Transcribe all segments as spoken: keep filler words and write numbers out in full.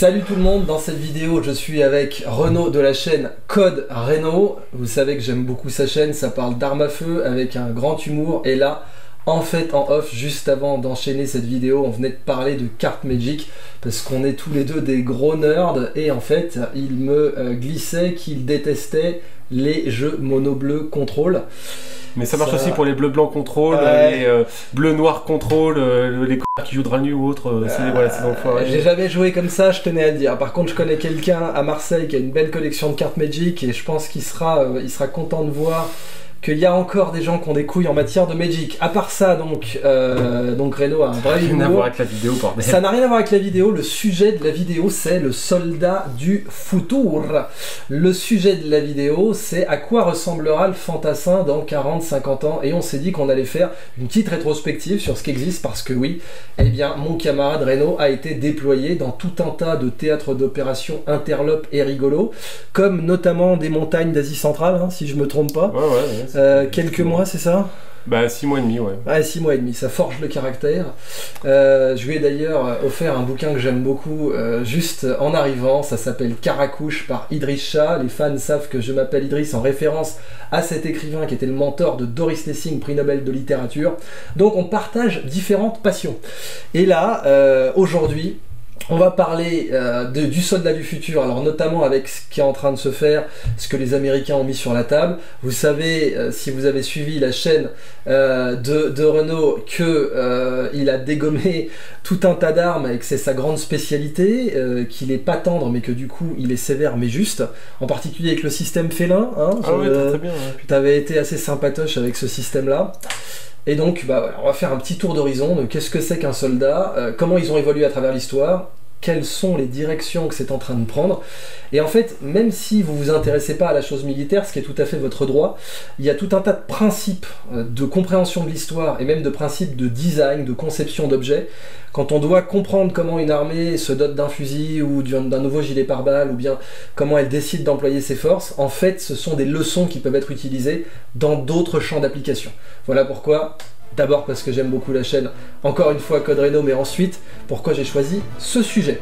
Salut tout le monde, dans cette vidéo je suis avec Renaud de la chaîne Code Reno. Vous savez que j'aime beaucoup sa chaîne, ça parle d'armes à feu avec un grand humour. Et là, en fait en off, juste avant d'enchaîner cette vidéo, on venait de parler de cartes Magic parce qu'on est tous les deux des gros nerds. Et en fait, il me euh, glissait qu'il détestait les jeux mono-bleu contrôle. Mais ça marche ça... aussi pour les bleus-blancs contrôle, ouais. les euh, bleus-noirs contrôle, euh, les c***s qui jouent Dranu ou autre, euh, c'est euh, voilà, enfoirés. J'ai jamais joué comme ça, je tenais à le dire. Par contre, je connais quelqu'un à Marseille qui a une belle collection de cartes Magic et je pense qu'il sera, euh, il sera content de voir qu'il y a encore des gens qui ont des couilles en matière de Magic. À part ça, donc, euh, donc Reno a un vrai humour. Ça n'a rien à voir avec la vidéo, bordel. Ça n'a rien à voir avec la vidéo. Le sujet de la vidéo, c'est le soldat du futur. Le sujet de la vidéo, c'est à quoi ressemblera le fantassin dans quarante à cinquante ans. Et on s'est dit qu'on allait faire une petite rétrospective sur ce qui existe parce que oui, eh bien, mon camarade Reno a été déployé dans tout un tas de théâtres d'opérations interlopes et rigolos, comme notamment des montagnes d'Asie centrale, hein, si je me trompe pas. Ouais, ouais, ouais. Euh, quelques mois, c'est ça? Bah six mois et demi, ouais. Ouais, six mois et demi, ça forge le caractère. Euh, je lui ai d'ailleurs offert un bouquin que j'aime beaucoup, euh, juste en arrivant, ça s'appelle Karakouche par Idriss Shah. Les fans savent que je m'appelle Idriss en référence à cet écrivain qui était le mentor de Doris Lessing, prix Nobel de littérature. Donc on partage différentes passions. Et là, euh, aujourd'hui, on va parler euh, de, du soldat du futur, alors notamment avec ce qui est en train de se faire, ce que les Américains ont mis sur la table. Vous savez, euh, si vous avez suivi la chaîne euh, de, de Renaud, qu'il euh, a dégommé tout un tas d'armes et que c'est sa grande spécialité, euh, qu'il est pas tendre mais que du coup il est sévère mais juste, en particulier avec le système félin. Hein, ah je, ouais, très, très bien. Ouais. Tu avais été assez sympatoche avec ce système-là. Et donc, bah, voilà, on va faire un petit tour d'horizon de qu'est-ce que c'est qu'un soldat, euh, comment ils ont évolué à travers l'histoire, quelles sont les directions que c'est en train de prendre. Et en fait, même si vous vous intéressez pas à la chose militaire, ce qui est tout à fait votre droit, il y a tout un tas de principes de compréhension de l'histoire et même de principes de design, de conception d'objets. Quand on doit comprendre comment une armée se dote d'un fusil ou d'un nouveau gilet pare-balles ou bien comment elle décide d'employer ses forces, en fait, ce sont des leçons qui peuvent être utilisées dans d'autres champs d'application. Voilà pourquoi... D'abord parce que j'aime beaucoup la chaîne, encore une fois Code Reno, mais ensuite pourquoi j'ai choisi ce sujet.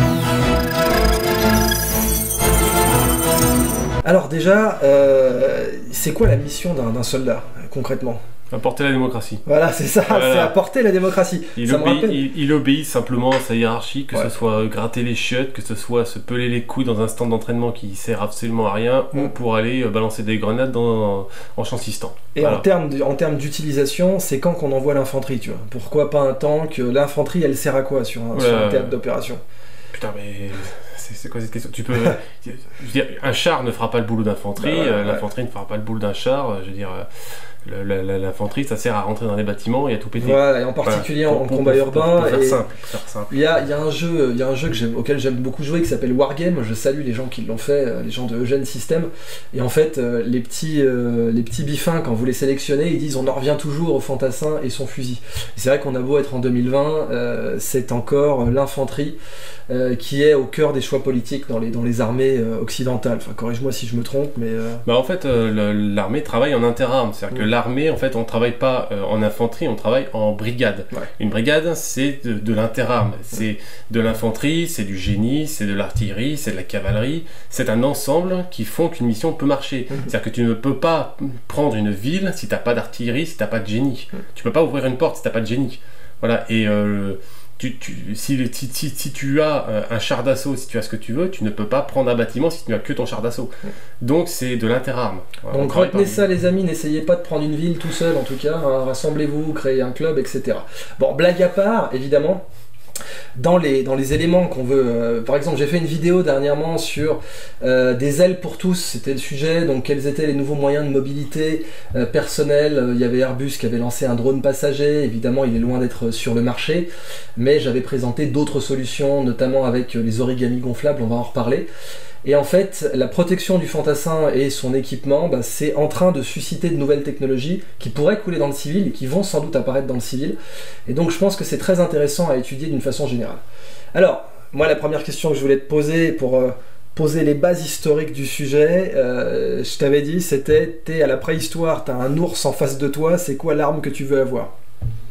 Alors déjà, euh, c'est quoi la mission d'un soldat, concrètement ? Apporter la démocratie. Voilà, c'est ça, voilà. C'est apporter la démocratie. Il, ça obéit, me il, il obéit simplement à sa hiérarchie, que ouais. ce soit gratter les chiottes, que ce soit se peler les couilles dans un stand d'entraînement qui sert absolument à rien, mm. ou pour aller balancer des grenades dans, en chansistant. Et voilà. en termes en termes d'utilisation, c'est quand qu'on envoie l'infanterie, tu vois. Pourquoi pas un tank? L'infanterie, elle sert à quoi sur un, ouais. sur un théâtre d'opération? Putain, mais... C'est quoi cette question? Tu peux, je veux dire, un char ne fera pas le boulot d'infanterie, bah ouais, euh, l'infanterie ouais. ne fera pas le boulot d'un char. Je veux dire, l'infanterie, ça sert à rentrer dans les bâtiments et à tout péter. Voilà, et en particulier voilà, pour, en pour, combat pour, urbain. Pour, pour faire et simple, pour faire simple. Il y a, il y a un jeu, il y a un jeu que j'aime, auquel j'aime beaucoup jouer qui s'appelle Wargame. Je salue les gens qui l'ont fait, les gens de Eugène System. Et en fait, les petits, euh, les petits bifins, quand vous les sélectionnez, ils disent on en revient toujours au fantassin et son fusil. C'est vrai qu'on a beau être en deux mille vingt, euh, c'est encore l'infanterie euh, qui est au cœur des choix politiques dans les, dans les armées euh, occidentales. Enfin, corrige-moi si je me trompe, mais... Euh... Bah en fait, euh, l'armée travaille en interarmes. C'est-à-dire mmh. que l'armée, en fait, on travaille pas euh, en infanterie, on travaille en brigade. Ouais. Une brigade, c'est de, de l'interarme. Mmh. C'est de l'infanterie, c'est du génie, c'est de l'artillerie, c'est de la cavalerie. C'est un ensemble qui font qu'une mission peut marcher. Mmh. C'est-à-dire que tu ne peux pas prendre une ville si tu n'as pas d'artillerie, si tu n'as pas de génie. Mmh. Tu peux pas ouvrir une porte si tu n'as pas de génie. Voilà, et... Euh, Tu, tu, si, si, si, si tu as euh, un char d'assaut, si tu as ce que tu veux, tu ne peux pas prendre un bâtiment si tu n'as que ton char d'assaut. Mmh. Donc c'est de l'interarme. Voilà, donc retenez ça les amis, n'essayez pas de prendre une ville tout seul en tout cas, hein, rassemblez-vous, créez un club, et cetera. Bon, blague à part, évidemment, dans les, dans les éléments qu'on veut, euh, par exemple j'ai fait une vidéo dernièrement sur euh, des ailes pour tous, c'était le sujet, donc quels étaient les nouveaux moyens de mobilité euh, personnelle. Il y avait Airbus qui avait lancé un drone passager, évidemment il est loin d'être sur le marché, mais j'avais présenté d'autres solutions, notamment avec les origamis gonflables, on va en reparler. Et en fait, la protection du fantassin et son équipement, bah, c'est en train de susciter de nouvelles technologies qui pourraient couler dans le civil et qui vont sans doute apparaître dans le civil. Et donc je pense que c'est très intéressant à étudier d'une façon générale. Alors, moi la première question que je voulais te poser pour euh, poser les bases historiques du sujet, euh, je t'avais dit, c'était, t'es à la préhistoire, t'as un ours en face de toi, c'est quoi l'arme que tu veux avoir?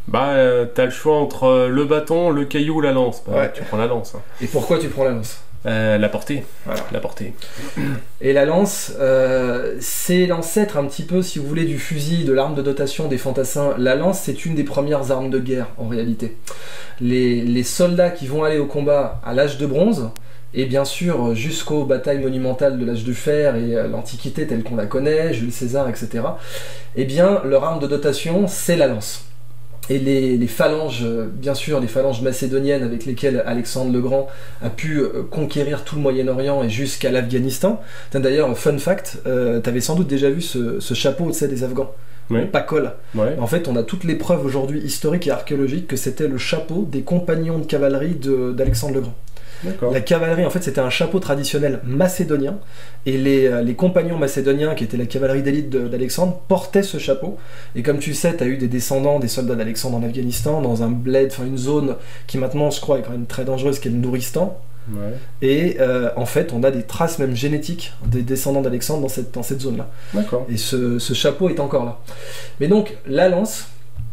Bah, euh, t'as le choix entre le bâton, le caillou ou la lance. Bah, ouais. Tu prends la lance. Hein. Et pourquoi tu prends la lance? euh, La portée. Voilà. La portée. Et la lance, euh, c'est l'ancêtre un petit peu, si vous voulez, du fusil, de l'arme de dotation des fantassins. La lance, c'est une des premières armes de guerre, en réalité. Les, les soldats qui vont aller au combat à l'âge de bronze, et bien sûr jusqu'aux batailles monumentales de l'âge du fer et l'Antiquité telle qu'on la connaît, Jules César, et cetera, eh bien, leur arme de dotation, c'est la lance. Et les, les phalanges, bien sûr, les phalanges macédoniennes avec lesquelles Alexandre le Grand a pu conquérir tout le Moyen-Orient et jusqu'à l'Afghanistan. D'ailleurs, fun fact, euh, tu avais sans doute déjà vu ce, ce chapeau, tu sais, des Afghans. Oui. Pas col. Ouais. En fait, on a toutes les preuves aujourd'hui historiques et archéologiques que c'était le chapeau des compagnons de cavalerie d'Alexandre le Grand. La cavalerie, en fait, c'était un chapeau traditionnel macédonien, et les, les compagnons macédoniens, qui étaient la cavalerie d'élite d'Alexandre, portaient ce chapeau. Et comme tu sais, tu as eu des descendants des soldats d'Alexandre en Afghanistan, dans un bled, enfin une zone qui maintenant, je crois, est quand même très dangereuse, qui est le Nouristan. Ouais. Et euh, en fait, on a des traces même génétiques des descendants d'Alexandre dans cette, dans cette zone-là. D'accord. Et ce, ce chapeau est encore là. Mais donc, la lance,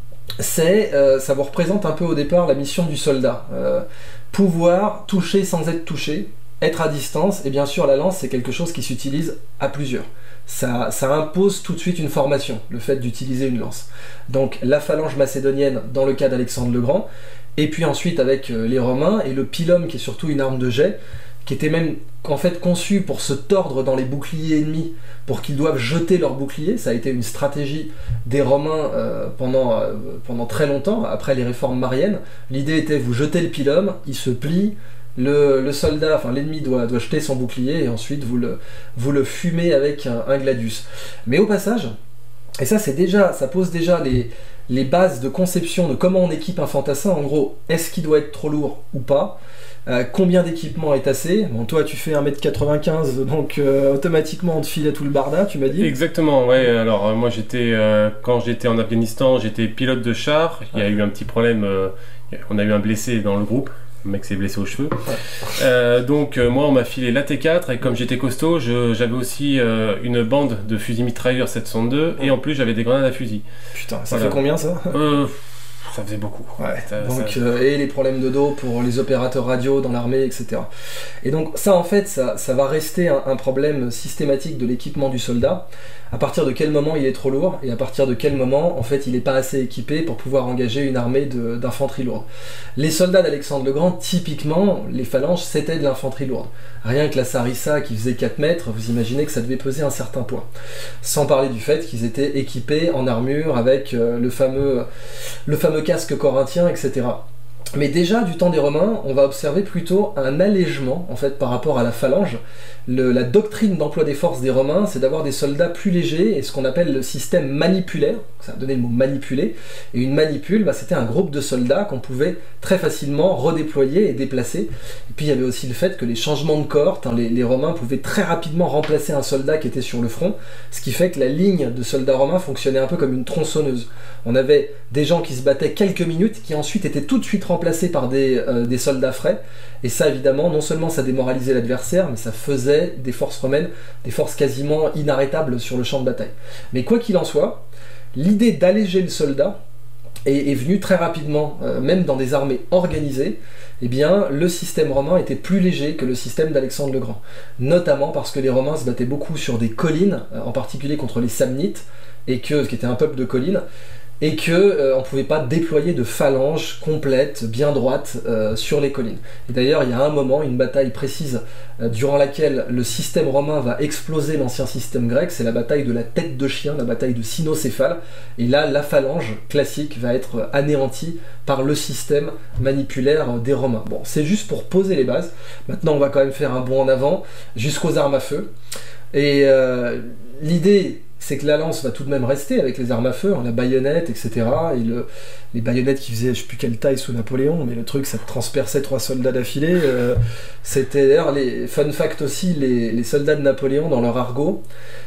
c'est, euh, ça vous représente un peu au départ la mission du soldat. Euh, pouvoir toucher sans être touché, être à distance, et bien sûr la lance c'est quelque chose qui s'utilise à plusieurs. Ça, ça impose tout de suite une formation, le fait d'utiliser une lance. Donc la phalange macédonienne dans le cas d'Alexandre le Grand, et puis ensuite avec les Romains, et le pilum qui est surtout une arme de jet, qui était même en fait conçu pour se tordre dans les boucliers ennemis, pour qu'ils doivent jeter leurs boucliers. Ça a été une stratégie des Romains euh, pendant, euh, pendant très longtemps, après les réformes mariennes. L'idée était, vous jetez le pilum, il se plie, le, le soldat, enfin l'ennemi doit, doit jeter son bouclier, et ensuite vous le, vous le fumez avec un, un gladius. Mais au passage, et ça c'est déjà, ça pose déjà les, les bases de conception de comment on équipe un fantassin. En gros, est-ce qu'il doit être trop lourd ou pas? Euh, combien d'équipement est assez? Bon, toi tu fais un mètre quatre-vingt-quinze, donc euh, automatiquement on te file à tout le barda, tu m'as dit. Exactement, ouais. Alors euh, moi j'étais, euh, quand j'étais en Afghanistan, j'étais pilote de char. Il y a eu un petit problème, euh, on a eu un blessé dans le groupe. Le mec s'est blessé aux cheveux. Ouais. Euh, donc euh, moi on m'a filé l'A T quatre, et comme j'étais costaud, j'avais aussi euh, une bande de fusils mitrailleurs sept cent deux, ouais. Et en plus j'avais des grenades à fusil. Putain, ça voilà. fait combien ça? euh, Ça faisait beaucoup. Ouais, ça, donc, ça... Euh, et les problèmes de dos pour les opérateurs radio dans l'armée, et cetera. Et donc ça en fait, ça, ça va rester un, un problème systématique de l'équipement du soldat. À partir de quel moment il est trop lourd, et à partir de quel moment en fait il n'est pas assez équipé pour pouvoir engager une armée d'infanterie lourde. Les soldats d'Alexandre le Grand, typiquement, les phalanges, c'était de l'infanterie lourde. Rien que la sarissa qui faisait quatre mètres, vous imaginez que ça devait peser un certain poids. Sans parler du fait qu'ils étaient équipés en armure avec euh, le, fameux, le fameux casque corinthien, et cetera. Mais déjà, du temps des Romains, on va observer plutôt un allègement en fait, par rapport à la phalange. Le, la doctrine d'emploi des forces des Romains, c'est d'avoir des soldats plus légers, et ce qu'on appelle le système manipulaire, ça a donné le mot manipuler, et une manipule, bah, c'était un groupe de soldats qu'on pouvait très facilement redéployer et déplacer. Et puis il y avait aussi le fait que les changements de cohorte, hein, les, les Romains pouvaient très rapidement remplacer un soldat qui était sur le front, ce qui fait que la ligne de soldats romains fonctionnait un peu comme une tronçonneuse. On avait des gens qui se battaient quelques minutes, qui ensuite étaient tout de suite remplacés par des, euh, des soldats frais, et ça évidemment, non seulement ça démoralisait l'adversaire, mais ça faisait des forces romaines, des forces quasiment inarrêtables sur le champ de bataille. Mais quoi qu'il en soit, l'idée d'alléger le soldat est, est venue très rapidement, euh, même dans des armées organisées. Eh bien, le système romain était plus léger que le système d'Alexandre le Grand, notamment parce que les Romains se battaient beaucoup sur des collines, euh, en particulier contre les Samnites, et que, qui était un peuple de collines, et qu'on euh, ne pouvait pas déployer de phalanges complètes, bien droites, euh, sur les collines. Et d'ailleurs, il y a un moment, une bataille précise, euh, durant laquelle le système romain va exploser l'ancien système grec, c'est la bataille de la tête de chien, la bataille de Cynocéphale, et là, la phalange classique va être anéantie par le système manipulaire des Romains. Bon, c'est juste pour poser les bases. Maintenant, on va quand même faire un bond en avant, jusqu'aux armes à feu. Et euh, l'idée... c'est que la lance va tout de même rester avec les armes à feu, hein, la baïonnette, et cetera. Et le, les baïonnettes qui faisaient je sais plus quelle taille sous Napoléon, mais le truc ça transperçait trois soldats d'affilée. Euh, C'était d'ailleurs, les fun fact aussi, les, les soldats de Napoléon dans leur argot,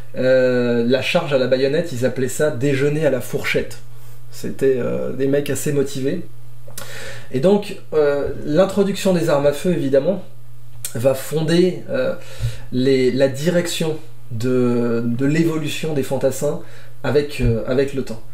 euh, la charge à la baïonnette, ils appelaient ça déjeuner à la fourchette. C'était euh, des mecs assez motivés. Et donc euh, l'introduction des armes à feu évidemment va fonder euh, les, la direction de, de l'évolution des fantassins avec, euh, avec le temps.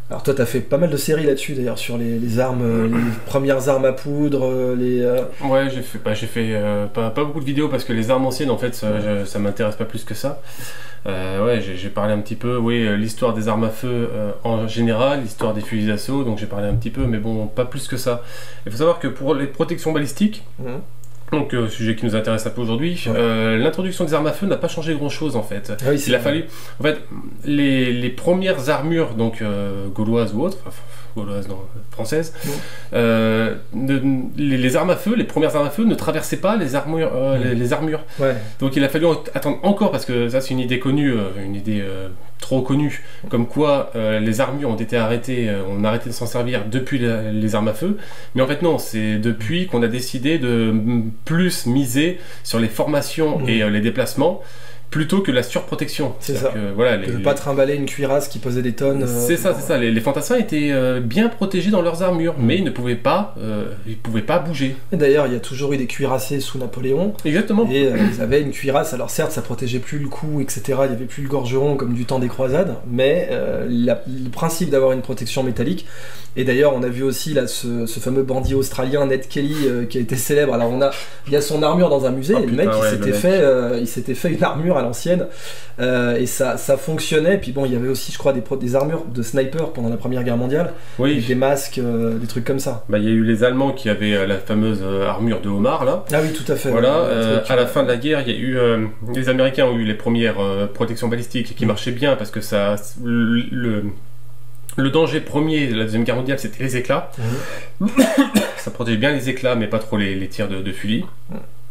Alors toi, tu as fait pas mal de séries là-dessus, d'ailleurs, sur les, les armes, les premières armes à poudre, les... Euh... Ouais, j'ai fait, bah, j'ai fait euh, pas, pas beaucoup de vidéos, parce que les armes anciennes, en fait, ça, je, ça m'intéresse pas plus que ça. Euh, ouais, j'ai parlé un petit peu, oui, l'histoire des armes à feu euh, en général, l'histoire des fusils d'assaut, donc j'ai parlé un petit peu, mais bon, pas plus que ça. Il faut savoir que pour les protections balistiques, mmh. donc euh, sujet qui nous intéresse un peu aujourd'hui, ouais. euh, l'introduction des armes à feu n'a pas changé grand-chose en fait. Ah oui, il a fallu, en fait, les, les premières armures, donc euh, gauloises ou autres, enfin, gauloises non, françaises, mmh. euh, ne, les, les armes à feu, les premières armes à feu ne traversaient pas les armures, euh, mmh. les, les armures. Ouais. Donc il a fallu attendre encore, parce que ça c'est une idée connue, euh, une idée euh, trop connue, comme quoi euh, les armures ont été arrêtées, euh, on a arrêté de s'en servir depuis la, les armes à feu, mais en fait non, c'est depuis qu'on a décidé de plus miser sur les formations mmh. et euh, les déplacements, plutôt que la surprotection. C'est ça. Que, voilà, les, ne les... pas trimballer une cuirasse qui pesait des tonnes. Euh, c'est ça, c'est ça. Les, les fantassins étaient euh, bien protégés dans leurs armures, mmh. mais ils ne pouvaient pas, euh, ils pouvaient pas bouger. D'ailleurs, il y a toujours eu des cuirassés sous Napoléon. Exactement. Et euh, ils avaient une cuirasse. Alors certes, ça protégeait plus le cou, et cetera. Il n'y avait plus le gorgeron comme du temps des croisades, mais euh, la, le principe d'avoir une protection métallique. Et d'ailleurs, on a vu aussi là ce, ce fameux bandit australien Ned Kelly euh, qui a été célèbre. Alors on a, il y a son armure dans un musée. Oh, et le putain, mec, ouais, il s'était fait, euh, il s'était fait une armure à l'ancienne. Euh, et ça, ça fonctionnait. Puis bon, il y avait aussi, je crois, des, des armures de sniper pendant la Première Guerre mondiale. Oui. Des masques, euh, des trucs comme ça. Bah, il y a eu les Allemands qui avaient euh, la fameuse euh, armure de homard là. Ah oui, tout à fait. Voilà. Ouais, euh, truc, à la fin de la guerre, il y a eu euh, les Américains ont eu les premières euh, protections balistiques qui mmh. marchaient bien parce que ça, le, le Le danger premier de la Deuxième Guerre mondiale, c'était les éclats. Mmh. Ça protégeait bien les éclats, mais pas trop les, les tirs de, de fusil. Mmh.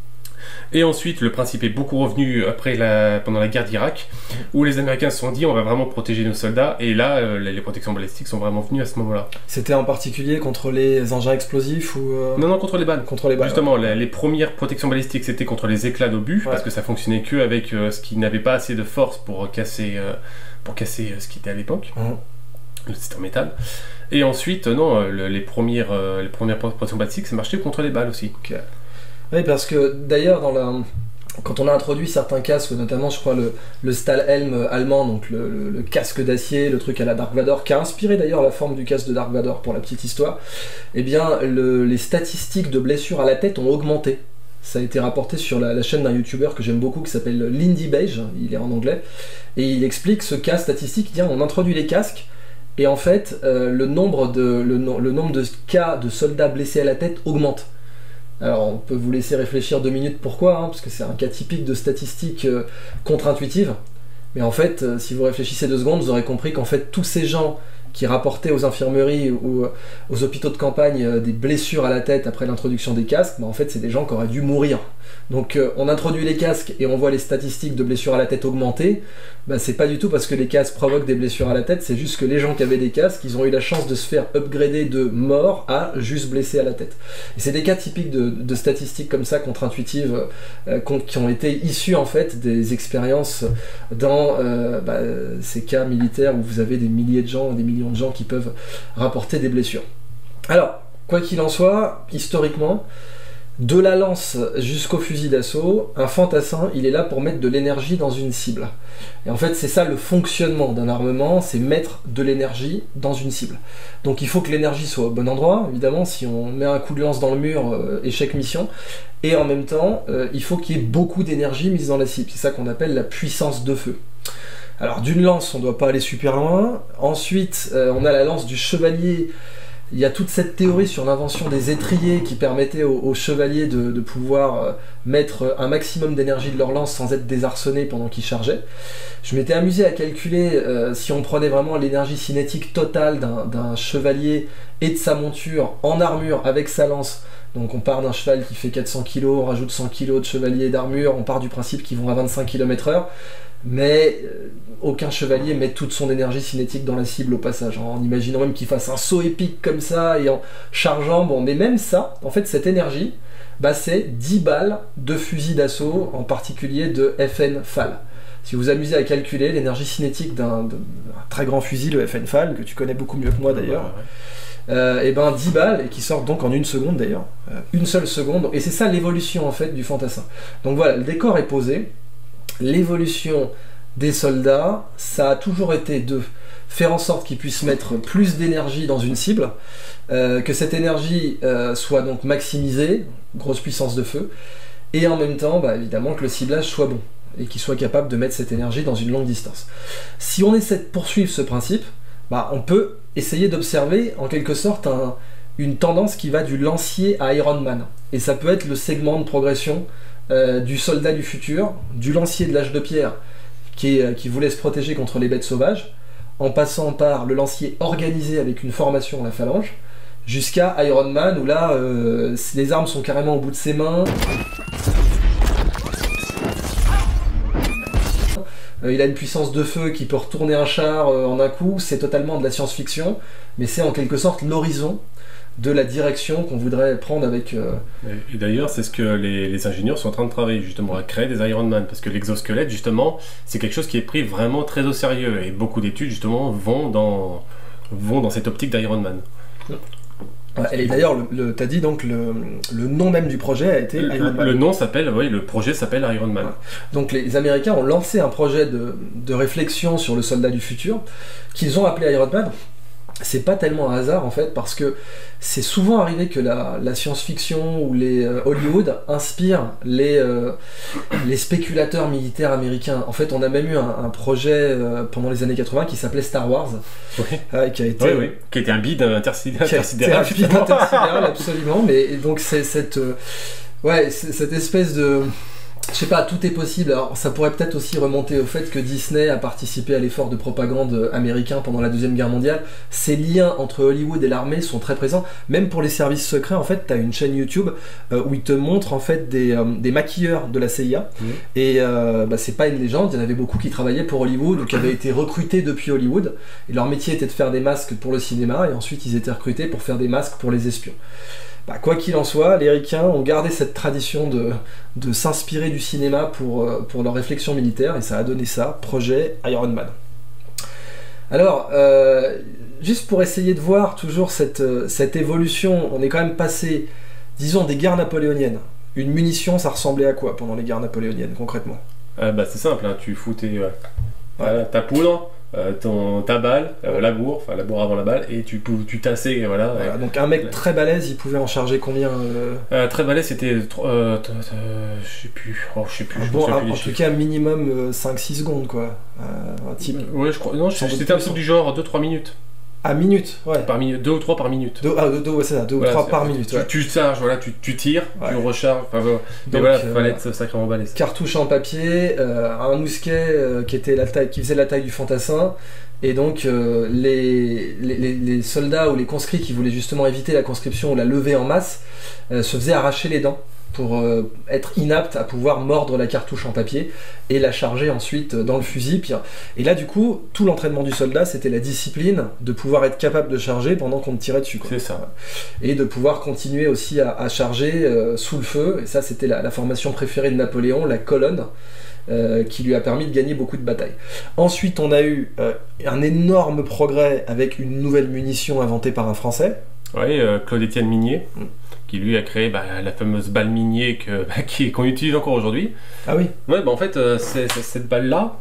Et ensuite, le principe est beaucoup revenu après la, pendant la guerre d'Irak, mmh. où les Américains se sont dit on va vraiment protéger nos soldats. Et là, euh, les protections balistiques sont vraiment venues à ce moment-là. C'était en particulier contre les engins explosifs ou euh... Non, non, contre les balles. Contre les balles. Justement, ouais. les, les premières protections balistiques, c'était contre les éclats d'obus, ouais. parce que ça fonctionnait que avec euh, ce qui n'avait pas assez de force pour casser, euh, pour casser euh, ce qui était à l'époque. Mmh. C'était en métal. Et ensuite, non, le, les, premières, euh, les premières protections balistiques, ça marchait contre les balles aussi. Okay. Oui, parce que d'ailleurs, dans la... quand on a introduit certains casques, notamment, je crois, le, le Stahlhelm allemand, donc le, le, le casque d'acier, le truc à la Dark Vador, qui a inspiré d'ailleurs la forme du casque de Dark Vador, pour la petite histoire, eh bien, le, les statistiques de blessures à la tête ont augmenté. Ça a été rapporté sur la, la chaîne d'un youtubeur que j'aime beaucoup qui s'appelle Lindy Beige, il est en anglais, et il explique ce cas statistique, il dit on introduit les casques, et en fait, euh, le, nombre de, le, le nombre de cas de soldats blessés à la tête augmente. Alors, on peut vous laisser réfléchir deux minutes pourquoi, hein, parce que c'est un cas typique de statistiques euh, contre-intuitives. Mais en fait, euh, si vous réfléchissez deux secondes, vous aurez compris qu'en fait, tous ces gens qui rapportaient aux infirmeries ou euh, aux hôpitaux de campagne euh, des blessures à la tête après l'introduction des casques, bah, en fait, c'est des gens qui auraient dû mourir. Donc euh, on introduit les casques et on voit les statistiques de blessures à la tête augmenter, bah, c'est pas du tout parce que les casques provoquent des blessures à la tête, c'est juste que les gens qui avaient des casques, ils ont eu la chance de se faire upgrader de mort à juste blessés à la tête. Et c'est des cas typiques de, de statistiques comme ça, contre-intuitives, euh, qui ont été issues en fait des expériences dans euh, bah, ces cas militaires où vous avez des milliers de gens, des millions de gens qui peuvent rapporter des blessures. Alors, quoi qu'il en soit, historiquement, de la lance jusqu'au fusil d'assaut, un fantassin, il est là pour mettre de l'énergie dans une cible. Et en fait, c'est ça le fonctionnement d'un armement, c'est mettre de l'énergie dans une cible. Donc il faut que l'énergie soit au bon endroit, évidemment, si on met un coup de lance dans le mur, euh, échec mission. Et en même temps, euh, il faut qu'il y ait beaucoup d'énergie mise dans la cible. C'est ça qu'on appelle la puissance de feu. Alors d'une lance, on ne doit pas aller super loin. Ensuite, euh, on a la lance du chevalier. Il y a toute cette théorie sur l'invention des étriers qui permettait aux, aux chevaliers de, de pouvoir euh, mettre un maximum d'énergie de leur lance sans être désarçonnés pendant qu'ils chargeaient. Je m'étais amusé à calculer euh, si on prenait vraiment l'énergie cinétique totale d'un chevalier et de sa monture en armure avec sa lance. Donc on part d'un cheval qui fait quatre cents kilos, on rajoute cent kilos de chevalier d'armure, on part du principe qu'ils vont à vingt-cinq kilomètres heure. Mais euh, aucun chevalier met toute son énergie cinétique dans la cible au passage, en imaginant même qu'il fasse un saut épique comme ça et en chargeant. Bon, mais même ça, en fait, cette énergie, bah, c'est dix balles de fusil d'assaut, en particulier de F N F A L. Si vous vous amusez à calculer l'énergie cinétique d'un très grand fusil, le F N F A L, que tu connais beaucoup mieux que moi d'ailleurs, ouais, ouais. euh, et ben dix balles, et qui sortent donc en une seconde d'ailleurs, euh, une seule seconde, et c'est ça l'évolution en fait du fantassin. Donc voilà, le décor est posé. L'évolution des soldats, ça a toujours été de faire en sorte qu'il puisse mettre plus d'énergie dans une cible, euh, que cette énergie euh, soit donc maximisée, grosse puissance de feu, et en même temps, bah, évidemment, que le ciblage soit bon, et qu'il soit capable de mettre cette énergie dans une longue distance. Si on essaie de poursuivre ce principe, bah, on peut essayer d'observer en quelque sorte un, une tendance qui va du lancier à Iron Man. Et ça peut être le segment de progression euh, du soldat du futur, du lancier de l'âge de pierre qui, est, qui voulait se protéger contre les bêtes sauvages, en passant par le lancier organisé avec une formation, la phalange, jusqu'à Iron Man où là, euh, les armes sont carrément au bout de ses mains. Il a une puissance de feu qui peut retourner un char en un coup, c'est totalement de la science-fiction, mais c'est en quelque sorte l'horizon de la direction qu'on voudrait prendre avec... Euh... Et d'ailleurs, c'est ce que les, les ingénieurs sont en train de travailler, justement, à créer des Iron Man, parce que l'exosquelette, justement, c'est quelque chose qui est pris vraiment très au sérieux, et beaucoup d'études, justement, vont dans, vont dans cette optique d'Iron Man. Et d'ailleurs, le, le, tu as dit donc le, le nom même du projet a été le, Iron Man. Le nom s'appelle, oui, le projet s'appelle Iron Man. Ouais. Donc les Américains ont lancé un projet de, de réflexion sur le soldat du futur qu'ils ont appelé Iron Man. C'est pas tellement un hasard en fait, parce que c'est souvent arrivé que la, la science-fiction ou les euh, Hollywood inspirent les, euh, les spéculateurs militaires américains. En fait, on a même eu un, un projet euh, pendant les années quatre-vingts qui s'appelait Star Wars, oui. euh, qui a été oui, oui. qui était un bide intersidéral. Qui a été un bide intersidéral, absolument. Mais donc c'est cette, euh, ouais, cette espèce de je sais pas, tout est possible. Alors, ça pourrait peut-être aussi remonter au fait que Disney a participé à l'effort de propagande américain pendant la Deuxième Guerre mondiale. Ces liens entre Hollywood et l'armée sont très présents. Même pour les services secrets, en fait, tu as une chaîne YouTube euh, où ils te montrent en fait des, euh, des maquilleurs de la C I A. Mmh. Et euh, bah, c'est pas une légende, il y en avait beaucoup qui travaillaient pour Hollywood ou qui avaient été recrutés depuis Hollywood. Et leur métier était de faire des masques pour le cinéma, et ensuite ils étaient recrutés pour faire des masques pour les espions. Bah, quoi qu'il en soit, les Ricains ont gardé cette tradition de, de s'inspirer du cinéma pour, pour leur réflexion militaire, et ça a donné ça, projet Iron Man. Alors, euh, juste pour essayer de voir toujours cette, cette évolution, on est quand même passé, disons, des guerres napoléoniennes. Une munition, ça ressemblait à quoi pendant les guerres napoléoniennes, concrètement? euh, bah, C'est simple, hein, tu fous tes, euh, ouais. ta poudre, Euh, ton, ta balle, euh, la bourre, enfin la bourre avant la balle, et tu, tu tassais, voilà. voilà euh, donc un mec très balèze, il pouvait en charger combien euh... Euh, Très balèze, c'était, euh, je sais plus, oh, je sais plus. Je bon, sais en, plus en tout cas, minimum euh, cinq six secondes, quoi. Euh, un type. Ouais, je crois, non, c'était un truc du genre deux trois minutes. À minute, ouais. Par minute, deux ou trois par minute. Deux, ah, deux, deux, ouais, c'est ça, deux voilà, ou trois par minute. Tu, ouais. tu charges, voilà, tu, tu tires, ouais. tu recharges, enfin voilà. Mais voilà, il fallait être sacrément balèze. Cartouche en papier, euh, un mousquet euh, qui, était la taille, qui faisait la taille du fantassin. Et donc euh, les, les, les soldats ou les conscrits qui voulaient justement éviter la conscription ou la levée en masse euh, se faisaient arracher les dents pour euh, être inaptes à pouvoir mordre la cartouche en papier et la charger ensuite dans le fusil. Puis, et là du coup, tout l'entraînement du soldat, c'était la discipline de pouvoir être capable de charger pendant qu'on te tirait dessus. C'est ça. Et de pouvoir continuer aussi à, à charger euh, sous le feu. Et ça, c'était la, la formation préférée de Napoléon, la colonne. Euh, qui lui a permis de gagner beaucoup de batailles. Ensuite, on a eu euh, un énorme progrès avec une nouvelle munition inventée par un Français. Oui, euh, Claude-Étienne Minier, mm. qui lui a créé bah, la fameuse balle Minier que, bah, qui, qu'on utilise encore aujourd'hui. Ah oui. Ouais, bah, en fait, euh, c'est, c'est, cette balle-là,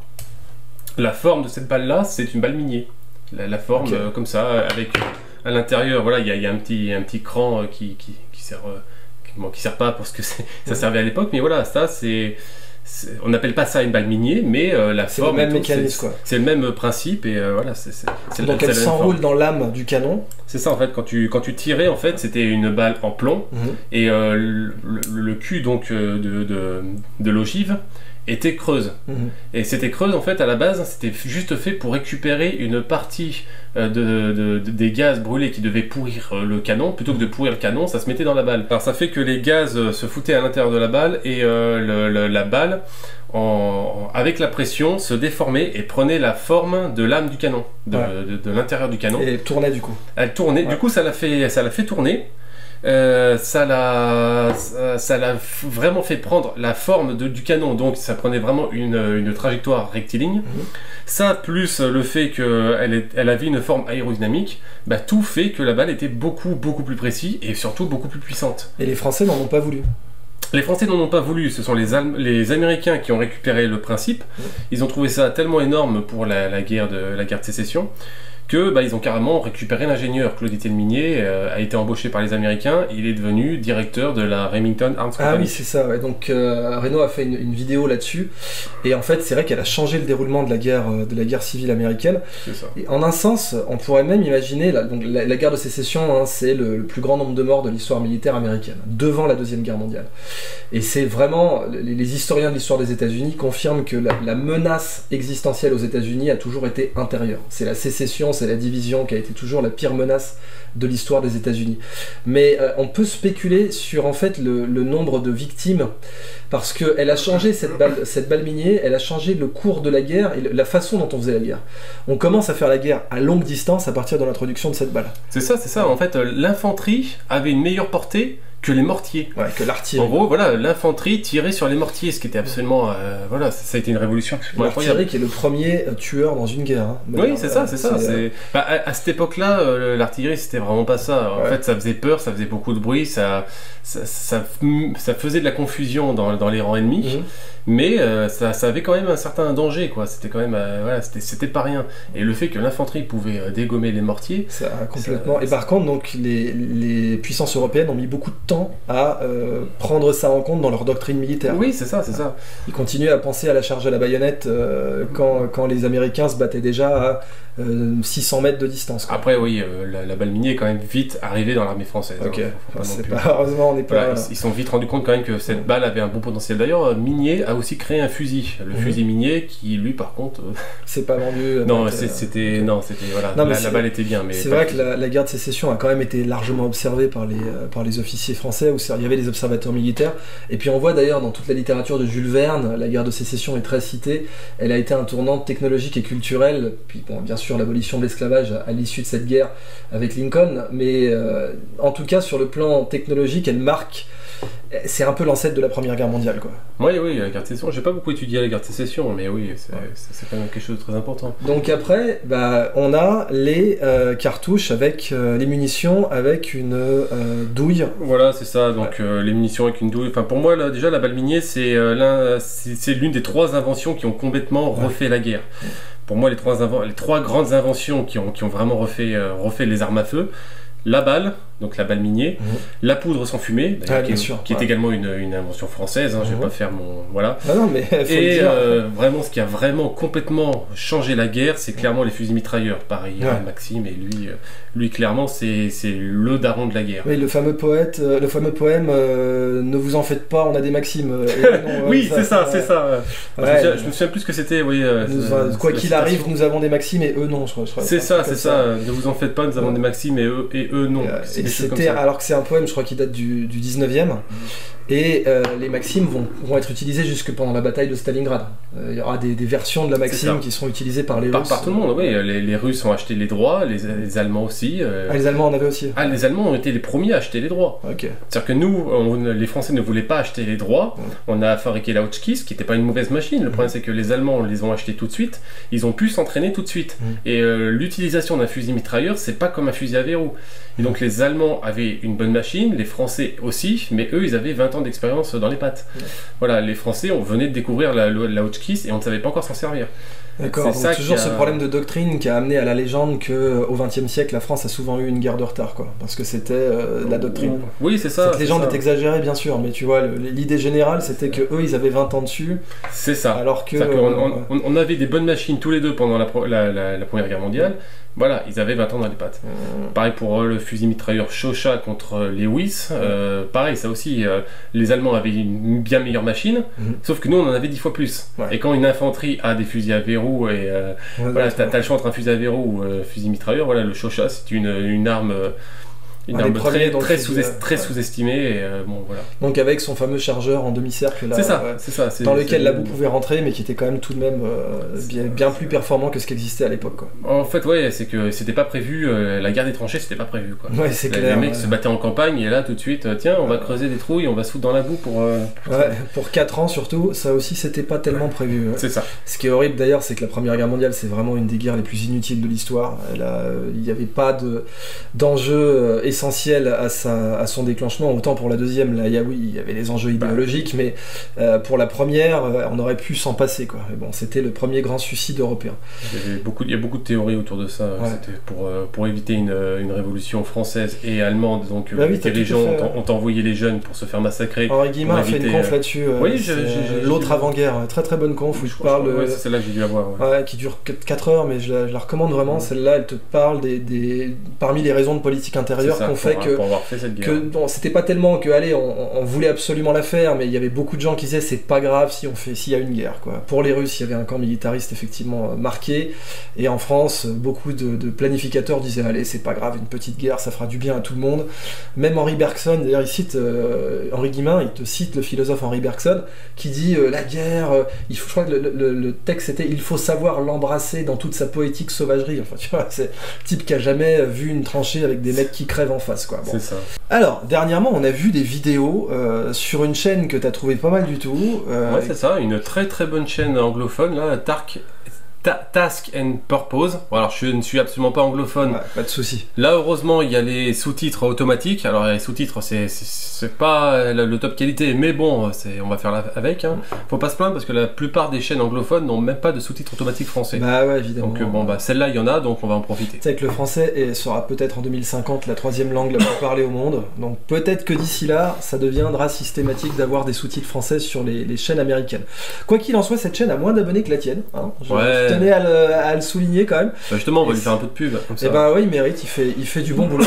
la forme de cette balle-là, c'est une balle Minier. La, la forme okay. euh, comme ça, avec à l'intérieur, voilà, il y, y a un petit, un petit cran euh, qui, qui, qui sert, euh, qui, bon, qui sert pas pour ce que c'est, ça ouais. servait à l'époque, mais voilà, ça c'est C'est, on n'appelle pas ça une balle Minier, mais euh, la c'est forme, le même mécanisme, c'est, quoi. C'est le même principe et euh, voilà. C'est, c'est, c'est donc le, elle s'enroule dans l'âme du canon. C'est ça en fait. Quand tu quand tu tirais en fait, c'était une balle en plomb mm-hmm. et euh, le, le, le cul donc de de, de l'ogive était creuse. Mmh. Et c'était creuse en fait à la base, c'était juste fait pour récupérer une partie euh, de, de, de, des gaz brûlés qui devaient pourrir euh, le canon. Plutôt que de pourrir le canon, ça se mettait dans la balle. Alors ça fait que les gaz euh, se foutaient à l'intérieur de la balle et euh, le, le, la balle, en, avec la pression, se déformait et prenait la forme de l'âme du canon, de, ouais. de, de, de l'intérieur du canon. Et elle tournait du coup. Elle tournait, ouais. du coup ça l'a fait, ça l'a fait tourner. Euh, ça l'a ça l'a vraiment fait prendre la forme de, du canon, donc ça prenait vraiment une, une trajectoire rectiligne. Mmh. Ça, plus le fait qu'elle elle avait une forme aérodynamique, bah, tout fait que la balle était beaucoup beaucoup plus précise et surtout beaucoup plus puissante. Et les Français n'en ont pas voulu. Les Français n'en ont pas voulu, ce sont les, Allem- les Américains qui ont récupéré le principe. Ils ont trouvé ça tellement énorme pour la, la, guerre, de, la guerre de sécession que bah, ils ont carrément récupéré l'ingénieur. Claude Étienne Minier euh, a été embauché par les Américains, il est devenu directeur de la Remington Arms Company. Ah oui, c'est ça, ouais. Donc euh, Renault a fait une, une vidéo là-dessus, et en fait c'est vrai qu'elle a changé le déroulement de la guerre, de la guerre civile américaine. C'est ça. Et en un sens, on pourrait même imaginer, la, donc, la, la guerre de sécession, hein, c'est le, le plus grand nombre de morts de l'histoire militaire américaine, devant la Deuxième Guerre mondiale. Et c'est vraiment, les, les historiens de l'histoire des États-Unis confirment que la, la menace existentielle aux États-Unis a toujours été intérieure. C'est la sécession, c'est la division qui a été toujours la pire menace de l'histoire des États-Unis. Mais euh, on peut spéculer sur en fait le, le nombre de victimes, parce qu'elle a changé cette balle, cette balle minier, elle a changé le cours de la guerre et la façon dont on faisait la guerre. On commence à faire la guerre à longue distance à partir de l'introduction de cette balle. C'est ça, c'est ça. En fait, euh, l'infanterie avait une meilleure portée que les mortiers. Ouais, que l'artillerie. En gros, voilà, l'infanterie tirait sur les mortiers, ce qui était absolument... Euh, voilà, ça, ça a été une révolution absolument incroyable. L'artillerie qui est le premier tueur dans une guerre. Hein. Oui, c'est ça, c'est ça. C'est... Bah, à, à cette époque-là, euh, l'artillerie, c'était vraiment pas ça. En ouais. fait, ça faisait peur, ça faisait beaucoup de bruit, ça, ça, ça, ça faisait de la confusion dans, dans les rangs ennemis. Mmh. Mais euh, ça, ça avait quand même un certain danger, quoi. C'était quand même, euh, voilà, c'était, c'était pas rien. Et le fait que l'infanterie pouvait euh, dégommer les mortiers, ça, complètement. Ça, et par contre, donc les, les puissances européennes ont mis beaucoup de temps à euh, prendre ça en compte dans leur doctrine militaire. Oui, c'est ça, c'est ça. Ils continuaient à penser à la charge à la baïonnette euh, quand, quand les Américains se battaient déjà à euh, six cents mètres de distance, quoi. Après, oui, euh, la, la balle minier est quand même vite arrivée dans l'armée française. Ok. Hein, faut, faut pas pas, heureusement, on n'est pas. Voilà, ils, ils se sont vite rendus compte quand même que cette balle avait un bon potentiel. D'ailleurs, Minier a aussi créé un fusil, le mmh. fusil Minier, qui lui, par contre, euh... c'est pas vendu. Euh, non, donc, c'est, euh... c'était, non, c'était voilà, non, la, la balle était bien, mais c'est vrai que la, la guerre de sécession a quand même été largement observée par les euh, par les officiers français, où il y avait des observateurs militaires. Et puis on voit d'ailleurs dans toute la littérature de Jules Verne, la guerre de sécession est très citée. Elle a été un tournant technologique et culturel. Puis bon, bien sûr, l'abolition de l'esclavage à, à l'issue de cette guerre avec Lincoln, mais euh, en tout cas sur le plan technologique, elle marque. C'est un peu l'ancêtre de la Première Guerre mondiale, quoi. Oui, oui, la guerre de sécession. J'ai pas beaucoup étudié la guerre de sécession, mais oui, c'est, ouais. c'est, c'est quand même quelque chose de très important. Donc après, bah, on a les euh, cartouches avec euh, les munitions avec une euh, douille. Voilà, c'est ça. Donc ouais. euh, les munitions avec une douille. Enfin, pour moi, là, déjà, la balle minier, c'est, euh, l'un, c'est, c'est l'une des trois inventions qui ont complètement ouais. refait la guerre. Ouais. Pour moi, les trois, inven- les trois grandes inventions qui ont, qui ont vraiment refait, euh, refait les armes à feu. La balle, donc la balle minier, mmh. la poudre sans fumée, ah, qui, est, sûr, qui ouais. est également une, une invention française, hein, mmh. je vais pas faire mon... Voilà. Ah non, mais faut et le dire. Euh, vraiment, ce qui a vraiment complètement changé la guerre, c'est clairement les fusils mitrailleurs. Pareil, ouais. Maxime, et lui, euh, lui clairement, c'est, c'est le daron de la guerre. Oui, le fameux poète, euh, le fameux poème euh, « Ne vous en faites pas, on a des maximes ». Non, oui, ça, c'est ça, ça c'est ça. Ouais. Ouais, je, me souviens, je me souviens plus ce que c'était, oui. Euh, nous, c'est, quoi qu'il arrive, nous avons des maximes et eux non. Soit, soit, c'est ça, c'est ça. ça. Ne vous en faites pas, nous avons ouais. des maximes et eux, et eux non. Et, euh, et c'était, alors que c'est un poème, je crois, qui date du, du dix-neuvième, mmh. et euh, les maximes vont, vont être utilisées jusque pendant la bataille de Stalingrad. Euh, il y aura des, des versions de la maxime qui seront utilisées par les par, Russes. Par tout le monde, oui. Les, les Russes ont acheté les droits, les, les Allemands aussi. Euh... Ah, les Allemands en avaient aussi. Ah, les Allemands ont été les premiers à acheter les droits. Okay. C'est-à-dire que nous, on, les Français ne voulaient pas acheter les droits. Mmh. On a fabriqué la Hotchkiss, qui n'était pas une mauvaise machine. Le mmh. problème, c'est que les Allemands les ont achetés tout de suite. Ils ont pu s'entraîner tout de suite. Mmh. Et euh, l'utilisation d'un fusil mitrailleur, c'est pas comme un fusil à verrou. Et donc les Allemands avaient une bonne machine, les Français aussi, mais eux, ils avaient vingt ans d'expérience dans les pattes. Ouais. Voilà, les Français, on venait de découvrir la, la Hotchkiss et on ne savait pas encore s'en servir. D'accord, c'est donc ça toujours a... ce problème de doctrine qui a amené à la légende qu'au vingtième siècle, la France a souvent eu une guerre de retard, quoi, parce que c'était euh, la doctrine. Quoi. Oui, c'est ça. Cette légende c'est ça. est exagérée, bien sûr, mais tu vois, le, l'idée générale, c'était que eux, ils avaient vingt ans dessus. C'est ça. Alors que... Euh, on, on, on avait des bonnes machines tous les deux pendant la, la, la, la Première Guerre mondiale. Mmh. Voilà, ils avaient vingt ans dans les pattes. Mmh. Pareil pour euh, le fusil mitrailleur Chauchat contre euh, les Wyss. Euh, mmh. Pareil, ça aussi, euh, les Allemands avaient une bien meilleure machine, mmh. sauf que nous, on en avait dix fois plus. Ouais. Et quand une infanterie a des fusils à verrou et... Euh, Ouais, voilà, t'as, t'as le choix entre un fusil à verrou ou un euh, fusil mitrailleur. Voilà, le Chauchat, c'est une, une arme, euh, une arme premiers, très, très, sous, très ouais. sous-estimée. Et, euh, bon, voilà. Donc avec son fameux chargeur en demi-cercle, là, c'est ça, ouais, c'est ça, c'est, dans lequel c'est... la boue pouvait rentrer, mais qui était quand même tout de même euh, bien, bien plus performant que ce qui existait à l'époque, quoi. En fait, ouais, c'est que c'était pas prévu. Euh, la guerre des tranchées, c'était pas prévu, quoi. Ouais, c'est les, clair. Les mecs ouais. se battaient en campagne et là, tout de suite, euh, tiens, on va creuser des trous et on va se foutre dans la boue pour. Euh, pour ouais, pour quatre ans surtout, ça aussi, c'était pas tellement prévu. Ouais. C'est ça. Ce qui est horrible d'ailleurs, c'est que la Première Guerre mondiale, c'est vraiment une des guerres les plus inutiles de l'histoire. Il n'y avait pas de, d'enjeu. Et essentiel à, sa, à son déclenchement. Autant pour la deuxième, là, il y, a, oui, il y avait les enjeux idéologiques, mais euh, pour la première, euh, on aurait pu s'en passer, quoi. Mais bon, c'était le premier grand suicide européen. Il y, a beaucoup, il y a beaucoup de théories autour de ça. Ouais. C'était pour, euh, pour éviter une, une révolution française et allemande. Donc, bah oui, les gens fait, ont, ont envoyé les jeunes pour se faire massacrer. Henri Guimard a fait une conf là-dessus. Euh, oui, l'autre avant-guerre. Très très bonne conf où je, je parle. Ouais, c'est celle-là que j'ai dû avoir. Ouais. Ouais, qui dure quatre heures, mais je la, je la recommande vraiment. Ouais. Celle-là, elle te parle des, des parmi les raisons de politique intérieure qu'on fait que. Pour avoir fait cette guerre. Que, bon, c'était pas tellement que, allez, on, on voulait absolument la faire, mais il y avait beaucoup de gens qui disaient c'est pas grave si on fait, s'il y a une guerre, quoi. Pour les Russes, il y avait un camp militariste effectivement marqué, et en France, beaucoup de, de planificateurs disaient allez, c'est pas grave, une petite guerre, ça fera du bien à tout le monde. Même Henri Bergson, d'ailleurs, il cite euh, Henri Guimard, il te cite le philosophe Henri Bergson, qui dit euh, la guerre, euh, il faut, je crois que le, le, le texte c'était il faut savoir l'embrasser dans toute sa poétique sauvagerie. Enfin, tu vois, c'est le type qui a jamais vu une tranchée avec des mecs qui crèvent en face, quoi. Bon. C'est ça. Alors, dernièrement, on a vu des vidéos euh, sur une chaîne que tu as trouvé pas mal du tout. Euh, ouais, c'est ça, une très très bonne chaîne anglophone, là, Tark. Task and Purpose. Bon, alors je ne suis absolument pas anglophone. Ouais, pas de souci. Là, heureusement, il y a les sous-titres automatiques. Alors les sous-titres, c'est c'est pas le, le top qualité, mais bon, c'est on va faire avec. Hein. Faut pas se plaindre parce que la plupart des chaînes anglophones n'ont même pas de sous-titres automatiques français. Bah ouais, évidemment. Donc bon, bah celle-là, il y en a, donc on va en profiter. C'est que le français est, sera peut-être en deux mille cinquante la troisième langue la plus parlée au monde. Donc peut-être que d'ici là, ça deviendra systématique d'avoir des sous-titres français sur les, les chaînes américaines. Quoi qu'il en soit, cette chaîne a moins d'abonnés que la tienne. Hein. Je, ouais. je tenais à le, à le souligner quand même. Bah justement, on va et lui faire un peu de pub. Comme ça. Et ben oui, il mérite, il fait, il fait du bon boulot.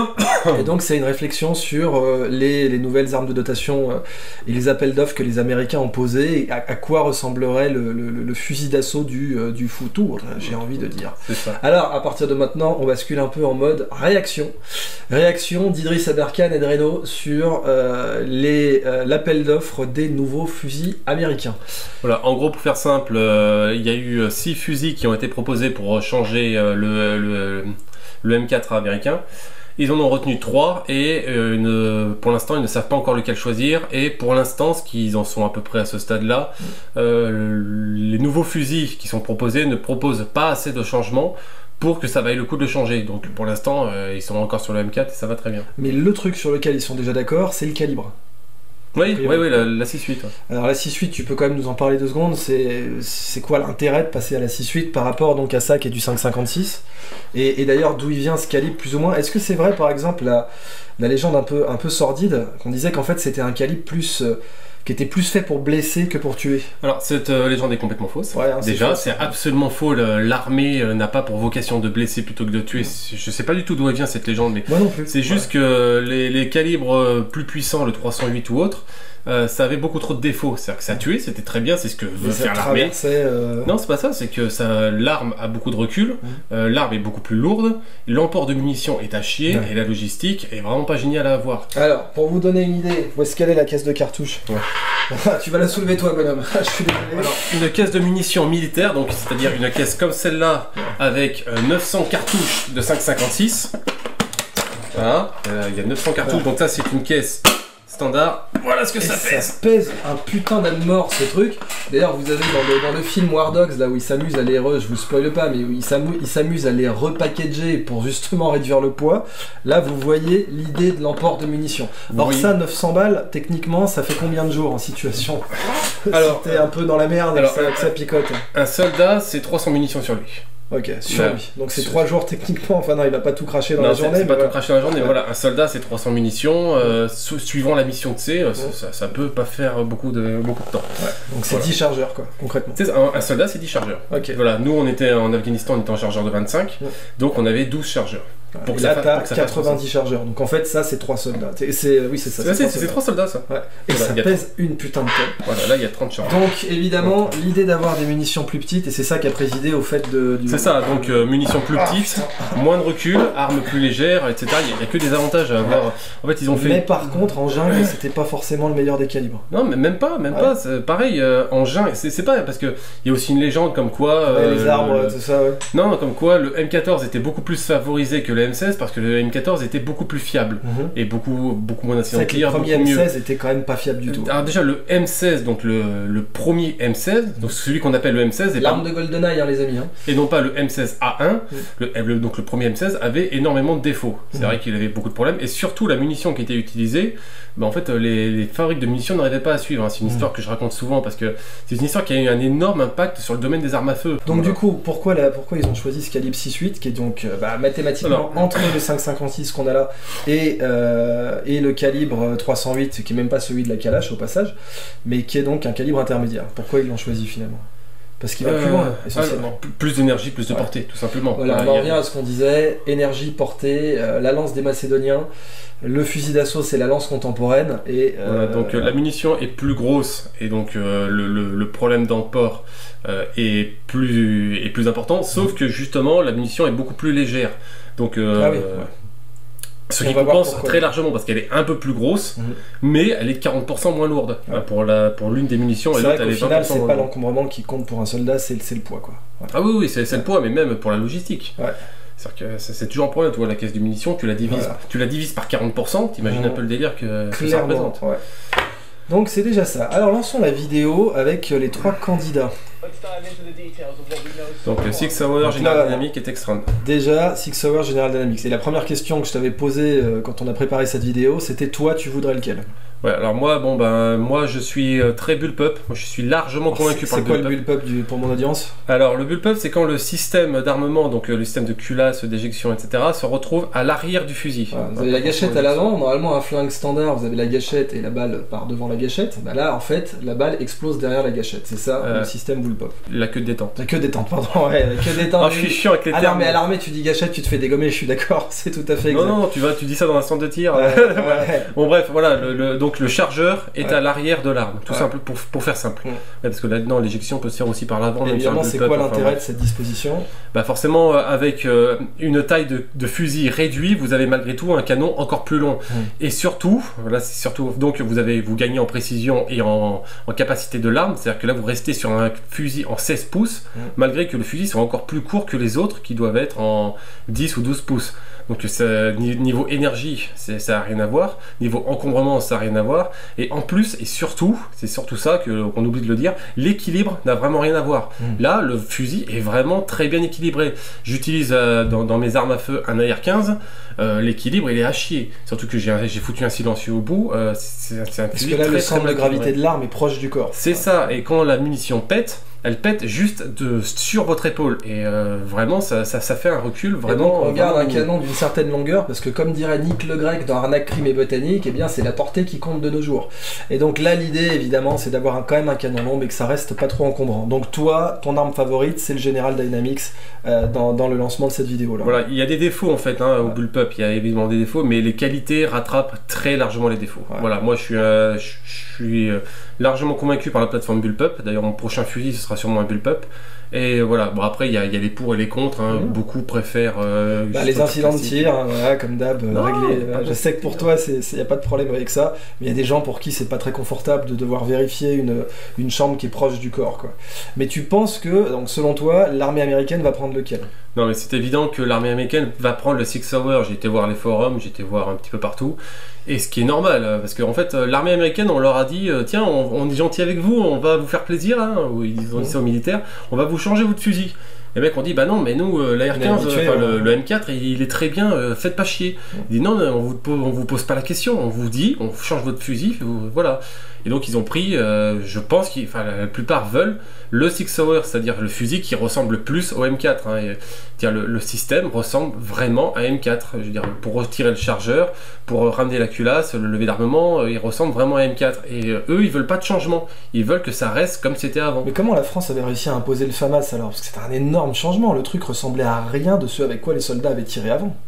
Et donc c'est une réflexion sur euh, les, les nouvelles armes de dotation euh, et les appels d'offres que les Américains ont posés, et à, à quoi ressemblerait le, le, le fusil d'assaut du, euh, du futur, j'ai envie de dire. C'est ça. Alors, à partir de maintenant, on bascule un peu en mode réaction. Réaction d'Idriss Aberkan et de Renault sur euh, euh, l'appel d'offres des nouveaux fusils américains. Voilà, en gros, pour faire simple, il euh, y a eu six fusils qui ont été proposés pour changer euh, le, le, le M quatre américain. Ils en ont retenu trois et euh, une, pour l'instant ils ne savent pas encore lequel choisir, et pour l'instant, ce qu'ils en sont à peu près à ce stade-là, euh, les nouveaux fusils qui sont proposés ne proposent pas assez de changements pour que ça vaille le coup de le changer. Donc pour l'instant euh, ils sont encore sur le M quatre et ça va très bien. Mais le truc sur lequel ils sont déjà d'accord, c'est le calibre. Oui, oui, oui, la, la six huit. Ouais. Alors la six huit, tu peux quand même nous en parler deux secondes. C'est quoi l'intérêt de passer à la six huit par rapport donc à ça qui est du cinq cinquante-six? Et, et d'ailleurs, d'où il vient ce calibre plus ou moins? Est-ce que c'est vrai, par exemple, la, la légende un peu, un peu sordide, qu'on disait qu'en fait c'était un calibre plus... Euh, qui était plus fait pour blesser que pour tuer? Alors cette euh, légende est complètement fausse. Ouais, hein, déjà, c'est absolument faux. L'armée euh, n'a pas pour vocation de blesser plutôt que de tuer. Mmh. Je sais pas du tout d'où elle vient cette légende, mais moi non plus. C'est juste ouais. que les, les calibres plus puissants, le trois cent huit ou autre, euh, ça avait beaucoup trop de défauts. C'est-à-dire que ça tuait, c'était très bien, c'est ce que veut faire l'armée. Euh... Non, c'est pas ça, c'est que ça, l'arme a beaucoup de recul, mmh. euh, l'arme est beaucoup plus lourde, l'emport de munitions est à chier, ouais. et la logistique est vraiment pas géniale à avoir. Alors, pour vous donner une idée, où est-ce qu'elle est la caisse de cartouches? Ouais. Tu vas la soulever toi, bonhomme. Je suis désolé. Alors, une caisse de munitions militaire, donc c'est-à-dire une caisse comme celle-là, avec euh, neuf cents cartouches de cinq cinquante-six. Voilà, euh, il y a neuf cents cartouches, ouais. Donc ça c'est une caisse standard. Voilà ce que et ça pèse. Ça pèse un putain d'âne mort ce truc. D'ailleurs, vous avez dans le, dans le film War Dogs, là où ils s'amusent à les re, je vous spoil pas, mais où ils s'amusent à les repackager pour justement réduire le poids. Là, vous voyez l'idée de l'emport de munitions. Or, oui. Ça, neuf cents balles, techniquement, ça fait combien de jours en situation? Alors, si t'es un peu dans la merde alors, et que ça, que ça picote. Un soldat, c'est trois cents munitions sur lui. Ok, sur lui. Donc c'est trois jours techniquement, enfin non, il va pas tout cracher dans non, la journée. C'est pas voilà. tout cracher dans la journée, mais voilà, un soldat c'est trois cents munitions, euh, su suivant la mission que c'est, euh, ouais. ça, ça peut pas faire beaucoup de, beaucoup de temps. Ouais. Donc c'est voilà. dix chargeurs quoi, concrètement. Un, un soldat c'est dix chargeurs. Ok. Voilà, nous on était en Afghanistan, on était en chargeur de vingt-cinq, ouais. Donc on avait douze chargeurs. Pour que là, t'as quatre-vingt-dix chargeurs. Donc en fait, ça, c'est trois soldats. C'est oui, c'est ça. C'est trois soldats, ça. Ouais. Et voilà, ça pèse une putain de tonne. Voilà, là, il y a trente chargeurs. Donc évidemment, ouais. L'idée d'avoir des munitions plus petites, et c'est ça qui a présidé au fait de. Du... C'est ça. Donc euh, munitions plus petites, ah, moins de recul, armes plus légères, et cetera. Il n'y a, a que des avantages à avoir. En fait, ils ont fait. Mais par contre, en jungle, c'était pas forcément le meilleur des calibres. Non, mais même pas, même ouais. pas. Pareil, euh, en jungle, c'est pas parce que il y a aussi une légende comme quoi. Euh, ouais, les arbres, le... tout ça. Ouais. Non, comme quoi le M quatorze était beaucoup plus favorisé que le M seize parce que le M quatorze était beaucoup plus fiable mm-hmm. et beaucoup, beaucoup moins d'incidents de tir. Le premier M seize était quand même pas fiable du tout. Alors déjà le M seize, donc le, le premier M seize, donc celui qu'on appelle le M seize, l'arme pas... de GoldenEye hein, les amis. Hein. Et non pas le M seize A un, mm. le, le, donc le premier M seize avait énormément de défauts. C'est mm. vrai qu'il avait beaucoup de problèmes et surtout la munition qui était utilisée, ben, en fait les, les fabriques de munitions n'arrivaient pas à suivre. Hein. C'est une mm. histoire que je raconte souvent parce que c'est une histoire qui a eu un énorme impact sur le domaine des armes à feu. Donc voilà. Du coup, pourquoi, la, pourquoi ils ont choisi ce calibre six huit qui est donc bah, mathématiquement Alors, entre le cinq cinquante-six qu'on a là et, euh, et le calibre trois cent huit qui est même pas celui de la Kalash au passage, mais qui est donc un calibre intermédiaire. Pourquoi ils l'ont choisi finalement? Parce qu'il va euh, plus loin, essentiellement. Alors, plus d'énergie, plus de portée, ouais. tout simplement. Voilà, on en revient à ce qu'on disait, énergie, portée, euh, la lance des Macédoniens, le fusil d'assaut c'est la lance contemporaine. Et, euh, voilà, donc euh, la munition est plus grosse et donc euh, le, le, le problème d'emport euh, est, plus, est plus important, sauf mmh. que justement la munition est beaucoup plus légère. Donc, euh, ah oui, ouais. Ce qui compense très largement parce qu'elle est un peu plus grosse, mmh. mais elle est quarante pour cent moins lourde ouais. pour la pour l'une des munitions. C'est vrai qu'au final, c'est pas l'encombrement qui compte pour un soldat, c'est le poids quoi. Ouais. Ah oui, oui, c'est ouais. le poids, mais même pour la logistique. Ouais. C'est-à-dire que c'est toujours un problème, tu vois, la caisse de munitions, tu la divises, voilà. tu la divises par quarante pour cent, t'imagines mmh. un peu le délire que, que ça représente. Ouais. Donc c'est déjà ça. Alors lançons la vidéo avec les trois candidats. Donc le Six Hour General Dynamics est extrême. Déjà, Six Hour General Dynamics. Et la première question que je t'avais posée euh, quand on a préparé cette vidéo, c'était toi, tu voudrais lequel? Ouais, alors moi, bon ben, moi je suis très bullpup. Moi je suis largement alors, convaincu par le bullpup. C'est quoi le bullpup du, pour mon audience? Alors le bullpup, c'est quand le système d'armement, donc le système de culasse, d'éjection, et cetera, se retrouve à l'arrière du fusil. Voilà, vous avez la gâchette à l'avant. Normalement, un flingue standard, vous avez la gâchette et la balle part devant la gâchette. Bah là, en fait, la balle explose derrière la gâchette. C'est ça euh, le système bullpup. La queue de détente. La queue de détente, pardon. Ouais, la queue de détente. Oh, je suis chiant avec les termes. À l'armée, à l'armée, tu dis gâchette, tu te fais dégommer. Je suis d'accord. C'est tout à fait exact. Non, non, tu vas, tu dis ça dans un centre de tir. Ouais, ouais. Bon bref, voilà. Le, le, donc le chargeur est ouais. à l'arrière de l'arme, tout ouais. simple pour, pour faire simple. Ouais. Ouais, parce que là-dedans, l'éjection peut se faire aussi par l'avant. Évidemment, c'est quoi l'intérêt enfin, de cette disposition? Bah forcément, euh, avec euh, une taille de, de fusil réduite, vous avez malgré tout un canon encore plus long. Mmh. Et surtout, là c'est surtout donc vous avez vous gagnez en précision et en, en capacité de l'arme, c'est-à-dire que là vous restez sur un fusil en seize pouces, mmh. malgré que le fusil soit encore plus court que les autres qui doivent être en dix ou douze pouces. Donc ça, niveau énergie, ça n'a rien à voir. Niveau encombrement, ça n'a rien à voir. Et en plus, et surtout, c'est surtout ça que, qu'on oublie de le dire, l'équilibre n'a vraiment rien à voir. Mmh. Là, le fusil est vraiment très bien équilibré. J'utilise euh, dans, dans mes armes à feu un A R quinze. Euh, l'équilibre, il est à chier. Surtout que j'ai, j'ai foutu un silencieux au bout. Euh, c'est, c'est un Parce que là, très, le centre de gravité de l'arme est proche du corps. C'est ouais. ça. Et quand la munition pète, elle pète juste de, sur votre épaule et euh, vraiment ça, ça, ça fait un recul vraiment. Et donc on garde vraiment... un canon d'une certaine longueur parce que comme dirait Nick Le Grec dans Arnaque, Crime et Botanique, eh bien c'est la portée qui compte de nos jours. Et donc là l'idée évidemment c'est d'avoir un, quand même un canon long mais que ça reste pas trop encombrant. Donc toi, ton arme favorite c'est le General Dynamics euh, dans, dans le lancement de cette vidéo là. Voilà, il y a des défauts en fait hein, au ouais. bullpup, il y a évidemment des défauts mais les qualités rattrapent très largement les défauts. Ouais. Voilà, moi je suis, euh, je, je suis euh, largement convaincu par la plateforme bullpup. D'ailleurs mon prochain fusil ce sera sûrement un bullpup. Et voilà, bon après il y, y a les pour et les contre, hein. mmh. beaucoup préfèrent... Euh, bah, les incidents de tir, hein, voilà, comme d'hab, réglés. Je sais que pour toi il n'y a pas de problème avec ça, mais il y a des gens pour qui c'est pas très confortable de devoir vérifier une, une chambre qui est proche du corps, quoi. Mais tu penses que, donc selon toi, l'armée américaine va prendre lequel? Non mais c'est évident que l'armée américaine va prendre le Six Hour. J'ai été voir les forums, j'ai été voir un petit peu partout. Et ce qui est normal, parce qu'en fait l'armée américaine on leur a dit tiens on, on est gentil avec vous, on va vous faire plaisir, hein, ils ont dit ça aux militaires, on va vous changer votre fusil. Les mecs ont dit bah non mais nous euh, l'A R quinze, habitué, enfin, le, le M quatre il, il est très bien, euh, faites pas chier. Il dit non, non on vous, on vous pose pas la question, on vous dit on change votre fusil, vous, voilà. Et donc ils ont pris, euh, je pense que la plupart veulent le Six Hour, c'est-à-dire le fusil qui ressemble le plus au M quatre. Hein, et, dire, le, le système ressemble vraiment à M quatre. Je veux dire, pour retirer le chargeur, pour ramener la culasse, le lever d'armement, euh, il ressemble vraiment à M quatre. Et euh, eux, ils veulent pas de changement. Ils veulent que ça reste comme c'était avant. Mais comment la France avait réussi à imposer le FAMAS alors? Parce que c'était un énorme changement. Le truc ressemblait à rien de ce avec quoi les soldats avaient tiré avant.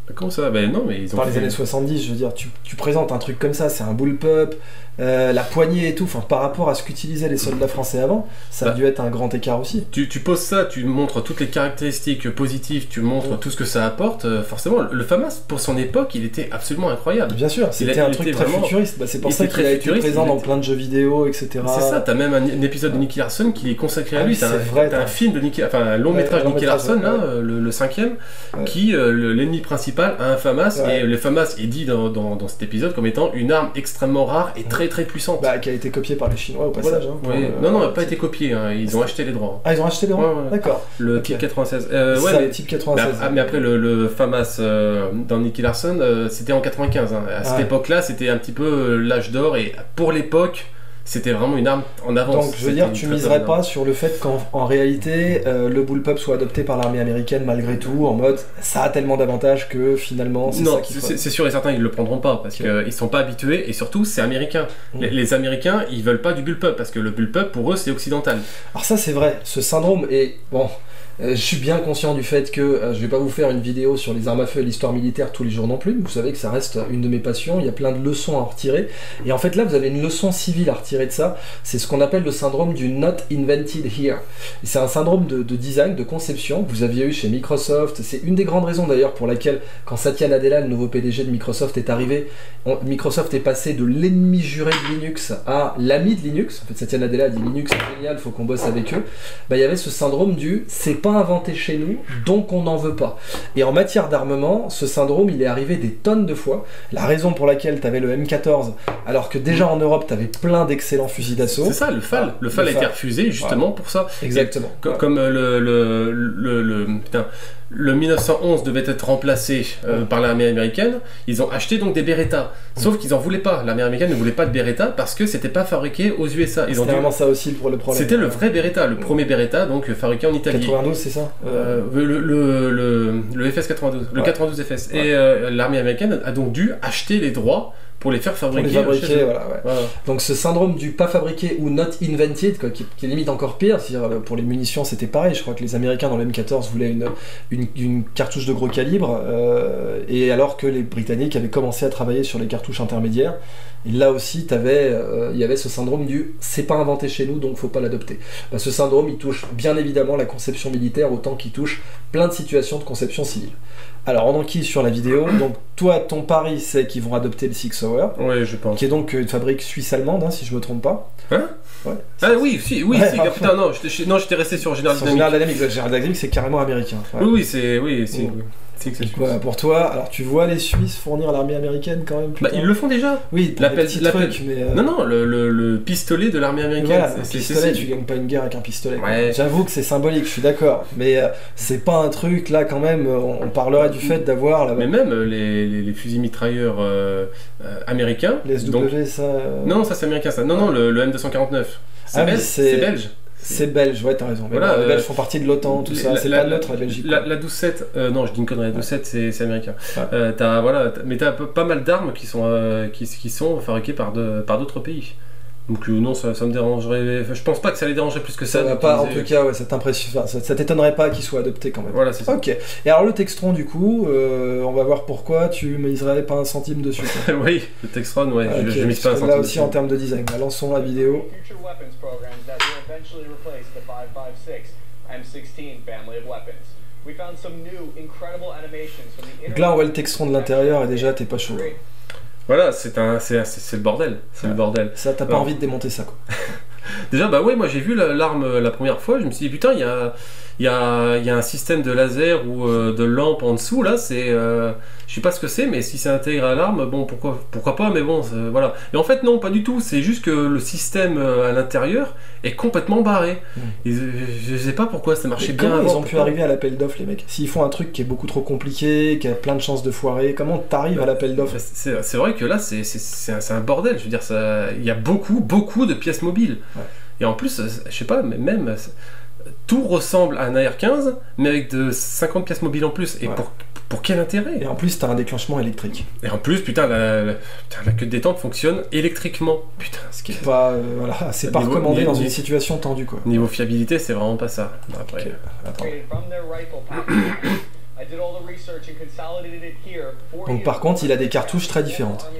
Comment ça? Ben non, mais ils ont Par fait... les années soixante-dix, je veux dire, tu, tu présentes un truc comme ça, c'est un bullpup, euh, la poignée et tout, enfin par rapport à ce qu'utilisaient les soldats français avant, ça bah, a dû être un grand écart aussi. Tu, tu poses ça, tu montres toutes les caractéristiques positives, tu montres ouais. tout ce que ça apporte, euh, forcément, le FAMAS, pour son époque, il était absolument incroyable. Bien sûr, c'était un truc très vraiment... futuriste, bah, c'est pour ça qu'il a été présent dans plein de jeux vidéo, et cetera. C'est ça, t'as même un, un épisode de Nicky Larson qui est consacré à ah, lui, c'est t'as un, vrai, t'as un film de Nicky, enfin un long ouais, métrage de Nicky Larson, ouais. là, ouais. le, le cinquième, ouais. qui, euh, l'ennemi principal a un FAMAS, ouais. et le FAMAS est dit dans, dans, dans cet épisode comme étant une arme extrêmement rare et très très puissante. Bah, qui a été copiée par les Chinois au passage. Voilà. Hein, ouais. Non, non, elle n'a pas été copiée, hein. Ils ont acheté les droits. Ah, ils ont acheté les droits ouais, ouais. D'accord. Le okay. type quatre-vingt-seize. Euh, ouais, ça, mais, le type quatre-vingt-seize. Mais, mais après, le, le FAMAS euh, dans Nicky Larson, euh, c'était en quatre-vingt-quinze. Hein. À cette ah, époque-là, c'était un petit peu euh, l'âge d'or, et pour l'époque, c'était vraiment une arme en avance. Donc je veux dire, tu miserais pas sur le fait qu'en en réalité, euh, le bullpup soit adopté par l'armée américaine malgré tout, en mode ça a tellement d'avantages que finalement c'est non, ça qu'il faut. c'est sûr et certain ils le prendront pas parce okay. qu'ils sont pas habitués et surtout c'est américain. Mmh. Les, les Américains ils veulent pas du bullpup parce que le bullpup pour eux c'est occidental. Alors ça c'est vrai, ce syndrome est bon. Euh, je suis bien conscient du fait que euh, je vais pas vous faire une vidéo sur les armes à feu et l'histoire militaire tous les jours non plus. Vous savez que ça reste une de mes passions. Il y a plein de leçons à en retirer. Et en fait là, vous avez une leçon civile à retirer de ça. C'est ce qu'on appelle le syndrome du Not Invented Here. C'est un syndrome de, de design, de conception que vous aviez eu chez Microsoft. C'est une des grandes raisons d'ailleurs pour laquelle quand Satya Nadella, le nouveau P D G de Microsoft, est arrivé, on, Microsoft est passé de l'ennemi juré de Linux à l'ami de Linux. En fait, Satya Nadella a dit Linux c'est génial, faut qu'on bosse avec eux. Bah, il y avait ce syndrome du c'est pas inventé chez nous, donc on n'en veut pas. Et en matière d'armement, ce syndrome, il est arrivé des tonnes de fois. La raison pour laquelle tu avais le M quatorze, alors que déjà en Europe, tu avais plein d'excellents fusils d'assaut. C'est ça, le F A L. Le F A L le a été refusé justement ouais. pour ça. Exactement. Et, ouais. Comme le, le, le, le, putain, le mille neuf cent onze devait être remplacé euh, par l'armée américaine, ils ont acheté donc des Beretta. Sauf qu'ils en voulaient pas. L'armée américaine ne voulait pas de Beretta parce que c'était pas fabriqué aux U S A. C'était vraiment ça aussi pour le problème. C'était le vrai Beretta, le premier Beretta, donc fabriqué en Italie. quatre-vingt-douze, c'est ça euh, le, le, le, le F S quatre-vingt-douze, le ouais. quatre-vingt-douze F S. Ouais. Et euh, l'armée américaine a donc dû acheter les droits pour les faire fabriquer. Pour les fabriquer, voilà, ouais. Voilà. Donc ce syndrome du pas fabriqué ou not invented, quoi, qui, qui est limite encore pire, c'est-à-dire pour les munitions c'était pareil, je crois que les Américains dans le M quatorze voulaient une, une, une cartouche de gros calibre, euh, et alors que les Britanniques avaient commencé à travailler sur les cartouches intermédiaires, et là aussi il euh, y avait ce syndrome du c'est pas inventé chez nous donc faut pas l'adopter. Bah, ce syndrome il touche bien évidemment la conception militaire autant qu'il touche plein de situations de conception civile. Alors on enquille sur la vidéo, donc toi ton pari c'est qu'ils vont adopter le Six Hour, ouais, je pense. qui est donc une fabrique suisse-allemande hein, si je me trompe pas. Hein ouais, ah oui, si, oui, ouais, si, ah, putain, non, j'étais, non, j'étais resté sur General Dynamics. General Dynamics, General Dynamics c'est carrément américain. Ouais. Oui, oui, c'est, oui, c'est. Mmh. C'est que voilà, pour toi, alors tu vois les Suisses fournir à l'armée américaine quand même. Bah, ils le font déjà. Oui, l'appel, l'appel. Mais euh... Non, non, le, le, le pistolet de l'armée américaine. Voilà, c'est, un pistolet, c'est, c'est... tu gagnes pas une guerre avec un pistolet. Ouais. J'avoue que c'est symbolique, je suis d'accord. Mais euh, c'est pas un truc là quand même. On, on parlerait du fait d'avoir. Là, mais même les, les, les fusils mitrailleurs euh, euh, américains. Les S W, donc... ça. Euh... Non, ça c'est américain ça. Non, non, le, le M deux cent quarante-neuf. C'est, ah, belge, c'est... c'est belge. C'est belge, ouais, t'as raison. Mais voilà, bon, les Belges euh, font partie de l'OTAN, tout ça. La, c'est la, pas neutre, la Belgique. La, la douze sept, euh, non, je dis une connerie, la douze sept, ouais. c'est, c'est américain. Ouais. Euh, t'as, voilà, t'as, mais t'as pas mal d'armes qui sont, euh, qui, qui sont fabriquées par, de, par d'autres pays. Donc euh, non, ça, ça me dérangerait. Enfin, je pense pas que ça les dérangerait plus que ça. ça pas, en tout cas, ouais, ça, enfin, ça, ça t'étonnerait pas qu'il soit adopté quand même. Voilà, c'est ça. Ok. Et alors le Textron, du coup, euh, on va voir pourquoi tu miserais pas un centime dessus. Oui, le Textron, ouais, okay. je, je mise pas un centime. Là aussi dessus. En termes de design. Bah, lançons la vidéo. Donc là, on voit le Textron de l'intérieur et déjà, t'es pas chaud. Voilà, c'est un, c'est, c'est, c'est le bordel, c'est ouais. le bordel. Ça, t'as pas ouais. envie de démonter ça, quoi. Déjà, bah ouais, moi j'ai vu l'arme la première fois, je me suis dit putain, il y a, y, a, y a un système de laser ou euh, de lampe en dessous là, c'est, euh, je sais pas ce que c'est, mais si c'est intégré à l'arme, bon pourquoi, pourquoi pas, mais bon, voilà. Et en fait non, pas du tout, c'est juste que le système à l'intérieur est complètement barré. Mmh. Et, je sais pas pourquoi ça marchait bien avant. Ils ont pu arriver à l'appel d'offres les mecs. S'ils font un truc qui est beaucoup trop compliqué, qui a plein de chances de foirer, comment t'arrives bah, à l'appel d'offres? c'est, c'est vrai que là c'est, c'est, c'est, un, c'est un bordel, je veux dire, il y a beaucoup, beaucoup de pièces mobiles. Ouais. Et en plus, je sais pas, mais même tout ressemble à un A R quinze, mais avec de cinquante pièces mobiles en plus. Et ouais. pour, pour quel intérêt? Et en plus, t'as un déclenchement électrique. Et en plus, putain, la, la, putain, la queue de détente fonctionne électriquement. Putain, ce qui est pas, euh, voilà, c'est pas niveau, recommandé niveau, dans une situation tendue, quoi. Niveau fiabilité, c'est vraiment pas ça. Après, okay. Attends. Donc par contre, il a des cartouches très différentes.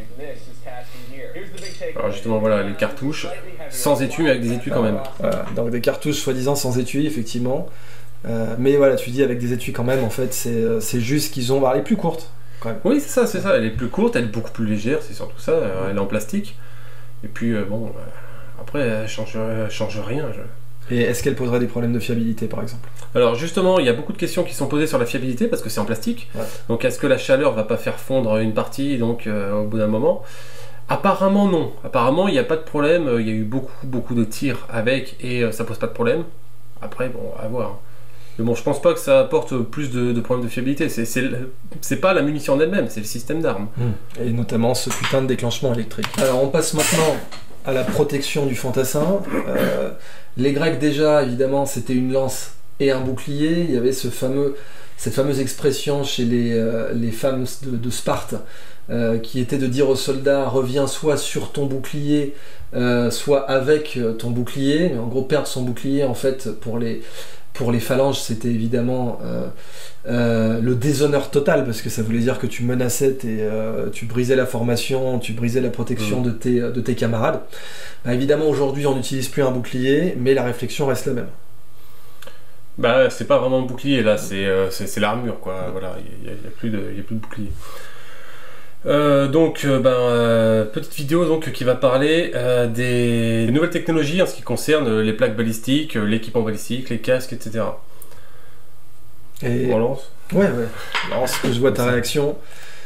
Alors justement, voilà, les cartouches sans étui, mais avec des étuis quand même. Voilà, donc des cartouches soi-disant sans étui, effectivement. Euh, mais voilà, tu dis avec des étuis quand même, en fait, c'est juste qu'ils ont... Bah, elle est plus courte, quand même. Oui, c'est ça, c'est ça. Elle est plus courte, elle est beaucoup plus légère, c'est surtout ça. Elle est en plastique. Et puis, euh, bon, euh, après, elle change, elle change rien. Je... Et est-ce qu'elle poserait des problèmes de fiabilité, par exemple? Alors justement, il y a beaucoup de questions qui sont posées sur la fiabilité, parce que c'est en plastique. Ouais. Donc est-ce que la chaleur va pas faire fondre une partie, donc euh, au bout d'un moment? Apparemment non. Apparemment, il n'y a pas de problème. Il y a eu beaucoup, beaucoup de tirs avec, et euh, ça pose pas de problème. Après, bon, à voir. Mais bon, je pense pas que ça apporte plus de, de problèmes de fiabilité. C'est pas la munition en elle-même, c'est le système d'armes. Mmh. Et notamment ce putain de déclenchement électrique. Alors on passe maintenant à la protection du fantassin. Euh, les Grecs déjà, évidemment, c'était une lance et un bouclier. Il y avait ce fameux, cette fameuse expression chez les, euh, les femmes de, de Sparte euh, qui était de dire aux soldats « reviens soit sur ton bouclier, euh, soit avec ton bouclier ». Mais en gros, perdre son bouclier, en fait, pour les... Pour les phalanges, c'était évidemment euh, euh, le déshonneur total, parce que ça voulait dire que tu menaçais, tes, euh, tu brisais la formation, tu brisais la protection mmh. de, tes, de tes camarades. Bah, évidemment, aujourd'hui, on n'utilise plus un bouclier, mais la réflexion reste la même. Bah, c'est pas vraiment un bouclier, là, c'est euh, l'armure, quoi. Mmh. Voilà, il n'y a, a, a plus de bouclier. Euh, donc, euh, ben, euh, petite vidéo donc, qui va parler euh, des, des nouvelles technologies en ce qui concerne les plaques balistiques, l'équipement balistique, les casques, et cetera. Et... On lance? Ouais, ouais. Lance, que je vois ta réaction.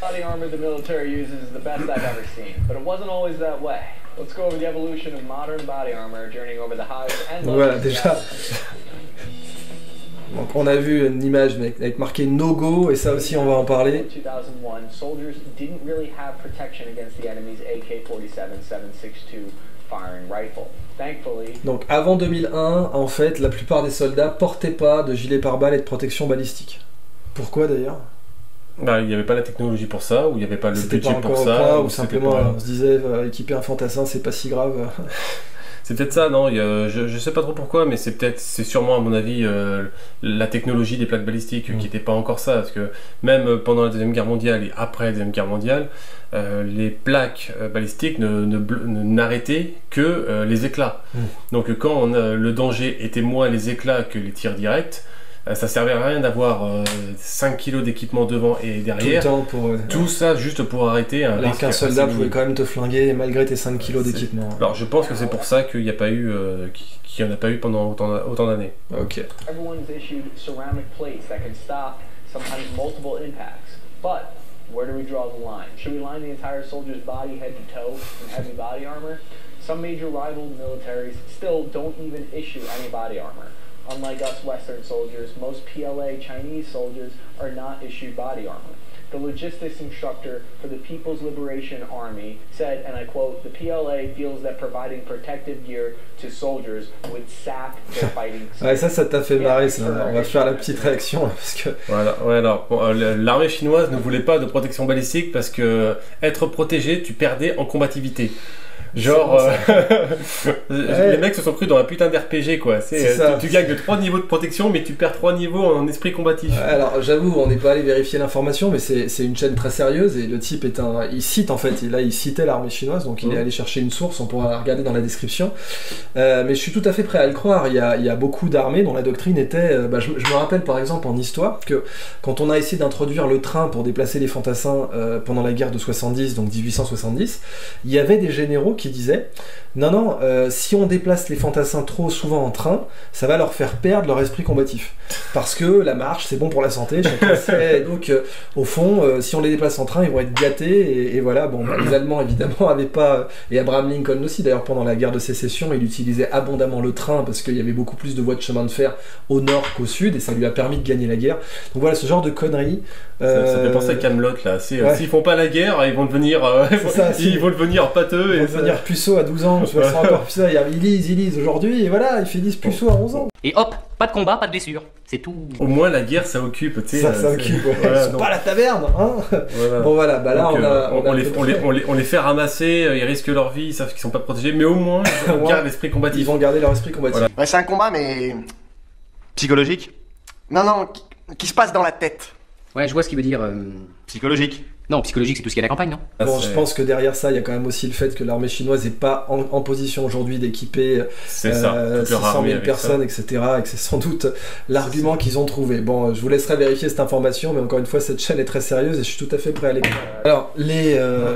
Voilà, déjà. Donc on a vu une image avec, avec marqué no go, et ça aussi on va en parler. Donc avant deux mille un, en fait, la plupart des soldats portaient pas de gilet pare-balles et de protection balistique. Pourquoi d'ailleurs? Bah, il n'y avait pas la technologie pour ça, ou il n'y avait pas le budget pour ça. Point, ou, ou simplement pas... on se disait euh, équiper un fantassin c'est pas si grave. C'est peut-être ça, non, il y a, je, je sais pas trop pourquoi, mais c'est peut-être, c'est sûrement à mon avis euh, la technologie des plaques balistiques mmh. qui n'était pas encore ça, parce que même pendant la Deuxième Guerre mondiale et après la Deuxième Guerre mondiale, euh, les plaques euh, balistiques ne, ne, ne, n'arrêtaient que euh, les éclats. Mmh. Donc quand on a, le danger était moins les éclats que les tirs directs, ça servait à rien d'avoir euh, cinq kilos d'équipement devant et derrière. Tout le temps pour... Euh, Tout ça juste pour arrêter un Alors qu'un soldat pouvait quand même te flinguer malgré tes cinq kilos d'équipement. Alors je pense que c'est pour ça qu'il n'y a pas eu, euh, qu'il n'y en a pas eu pendant autant, autant d'années. Ok. Where do we draw the line? Should we line the entire soldier's body head to toe in heavy body armor? Some major rival militaries still don't even issue any body armor. Unlike us Western soldiers, most P L A Chinese soldiers are not issued body armor. The logistics instructor for the People's Liberation Army said, and I quote, "The P L A feels that providing protective gear to soldiers would sap their fighting skills." Ouais, ça, ça t'a fait marrer, ça. On va faire la petite réaction, là, parce que... Voilà, ouais, alors, bon, euh, l'armée chinoise ne voulait pas de protection balistique parce que être protégé, tu perdais en combativité. Genre, bon, euh, ouais. Les mecs se sont pris dans un putain d'R P G, quoi. Tu, tu gagnes de trois niveaux de protection, mais tu perds trois niveaux en esprit combatif. Alors, j'avoue, on n'est pas allé vérifier l'information, mais c'est une chaîne très sérieuse, et le type est un... Il cite, en fait, là, il citait l'armée chinoise, donc il mmh. est allé chercher une source, on pourra regarder dans la description. Euh, mais je suis tout à fait prêt à le croire. Il y a, il y a beaucoup d'armées dont la doctrine était... Euh, bah, je, je me rappelle, par exemple, en histoire, que quand on a essayé d'introduire le train pour déplacer les fantassins euh, pendant la guerre de soixante-dix, donc dix-huit cent soixante-dix, il y avait des généraux qui disaient non non euh, si on déplace les fantassins trop souvent en train, ça va leur faire perdre leur esprit combatif parce que la marche c'est bon pour la santé, chacun sait. Donc euh, au fond euh, si on les déplace en train ils vont être gâtés et, et voilà. Bon bah, les Allemands évidemment avaient pas, et Abraham Lincoln aussi d'ailleurs pendant la guerre de sécession il utilisait abondamment le train parce qu'il y avait beaucoup plus de voies de chemin de fer au nord qu'au sud et ça lui a permis de gagner la guerre. Donc voilà ce genre de conneries. Euh... Ça, ça fait penser à Camelot là. S'ils ouais. font pas la guerre, ils vont devenir, euh, ça, ils vont devenir pâteux. Ils vont devenir puceaux à douze ans. Je me sens encore ça. Ils lisent, ils lisent aujourd'hui et voilà, ils finissent puceaux à onze ans. Et hop, pas de combat, pas de blessure. C'est tout. Au moins la guerre ça occupe. Tu sais, ça, ça occupe. Ouais. Voilà, ils sont donc... pas à la taverne. Hein voilà. Bon voilà, bah là donc, on, a, on, on, a les, on, les, on, les, on les fait ramasser, ils risquent leur vie, ils savent qu'ils sont pas protégés, mais au moins ils gardent l'esprit combatif. Ils vont garder leur esprit combatif. Ouais, ouais c'est un combat mais psychologique. Non non. qui se passe dans la tête. Ouais, je vois ce qu'il veut dire. euh, Psychologique. Non, psychologique, c'est tout ce qu'il y a à la campagne, non? Bon, Ah, je c'est- pense que derrière ça, il y a quand même aussi le fait que l'armée chinoise n'est pas en, en position aujourd'hui d'équiper C'est ça, euh, toute leur six cent armée mille avec personnes, ça. et cetera. Et que c'est sans doute l'argument qu'ils ont trouvé. Bon, je vous laisserai vérifier cette information, mais encore une fois, cette chaîne est très sérieuse et je suis tout à fait prêt à l'écouter. Alors, les, euh,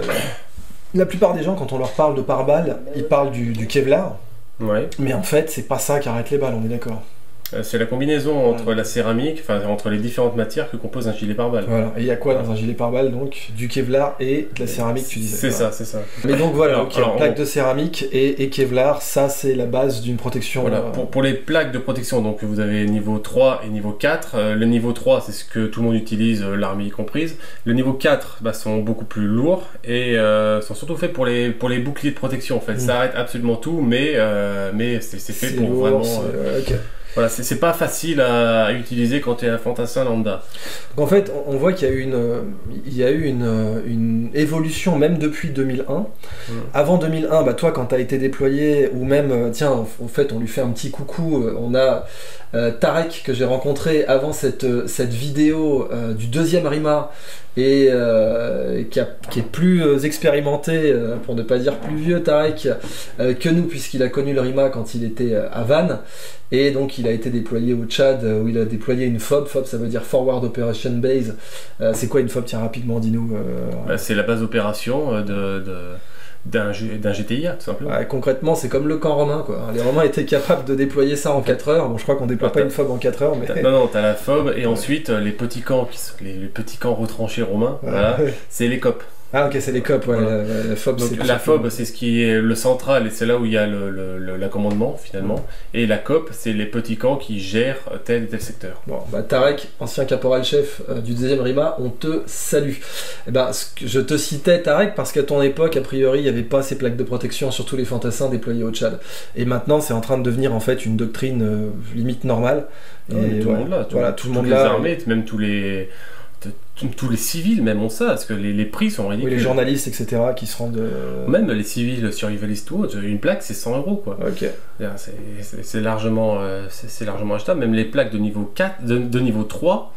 la plupart des gens, quand on leur parle de pare-balles, ils parlent du, du Kevlar, Ouais. mais en fait, c'est pas ça qui arrête les balles, on est d'accord. Euh, C'est la combinaison entre la céramique, enfin entre les différentes matières que compose un gilet pare-balles. Voilà. Et il y a quoi dans un gilet pare-balles, donc? Du Kevlar et de la céramique, tu disais. C'est Voilà. ça, c'est ça. Mais donc voilà, Alors, ok, alors, plaque on- de céramique et, et Kevlar, ça c'est la base d'une protection. Voilà, euh, pour, pour les plaques de protection, donc vous avez niveau trois et niveau quatre. Euh, le niveau trois, c'est ce que tout le monde utilise, euh, l'armée y comprise. Le niveau quatre bah, sont beaucoup plus lourds et euh, sont surtout faits pour les, pour les boucliers de protection en fait. Mm. Ça arrête absolument tout, mais, euh, mais c'est c'est fait c'est pour lourd, vraiment... c'est- euh, euh, ok. Voilà, c'est c'est pas facile à, à utiliser quand tu es un fantassin lambda. Donc en fait, on, on voit qu'il y a eu une, euh, il y a eu une, euh, une évolution même depuis deux mille un. Mm. Avant deux mille un, bah toi quand tu as été déployé, ou même, euh, tiens, en, en fait on lui fait un petit coucou, euh, on a euh, Tarek que j'ai rencontré avant cette, euh, cette vidéo euh, du deuxième RIMA, et euh, qui, a- qui est plus euh, expérimenté, euh, pour ne pas dire plus vieux Tarek, euh, que nous, puisqu'il a connu le RIMA quand il était euh, à Vannes, et donc il a été déployé au Tchad, euh, où il a déployé une F O B. F O B, ça veut dire Forward Operation Base. Euh, c'est quoi une F O B? Tiens, rapidement, dis-nous. euh, Bah, c'est la base d'opération euh, de, de, d'un G- d'un G T I A, tout simplement. Ouais, concrètement, c'est comme le camp romain, quoi. Les Romains étaient capables de déployer ça en quatre heures. Bon, je crois qu'on déploie pas une F O B en quatre heures, mais... T'as- Non, non, t'as la F O B et ensuite euh, les petits camps, qui sont, les, les petits camps retranchés romains, Ouais. voilà, c'est les C O P. Ah, ok, c'est les C O P, ouais. Voilà. La, la F O B, Donc c'est la F O B, c'est ce qui est le central et c'est là où il y a le, le, le- l'accommodement finalement. Et la C O P, c'est les petits camps qui gèrent tel et tel secteur. Bon, bah Tarek, ancien caporal-chef euh, du deuxième RIMA, on te salue. Eh ben, ce que je te citais Tarek parce qu'à ton époque, a priori, il n'y avait pas ces plaques de protection sur tous les fantassins déployés au Tchad. Et maintenant, c'est en train de devenir en fait une doctrine euh, limite normale. Et Ouais, tout ouais, le monde là, tout, voilà, tout le toutes monde les là. armées, même tous les tous- tous les civils même ont ça, parce que les, les prix sont Oui, ridicules. les journalistes, et cetera, qui se rendent. euh, Même les civils survivalistes ou autres, une plaque c'est cent euros quoi. Ok. C'est- C'est c'est largement, euh, c'est c'est largement achetable. Même les plaques de niveau quatre, de, de niveau trois,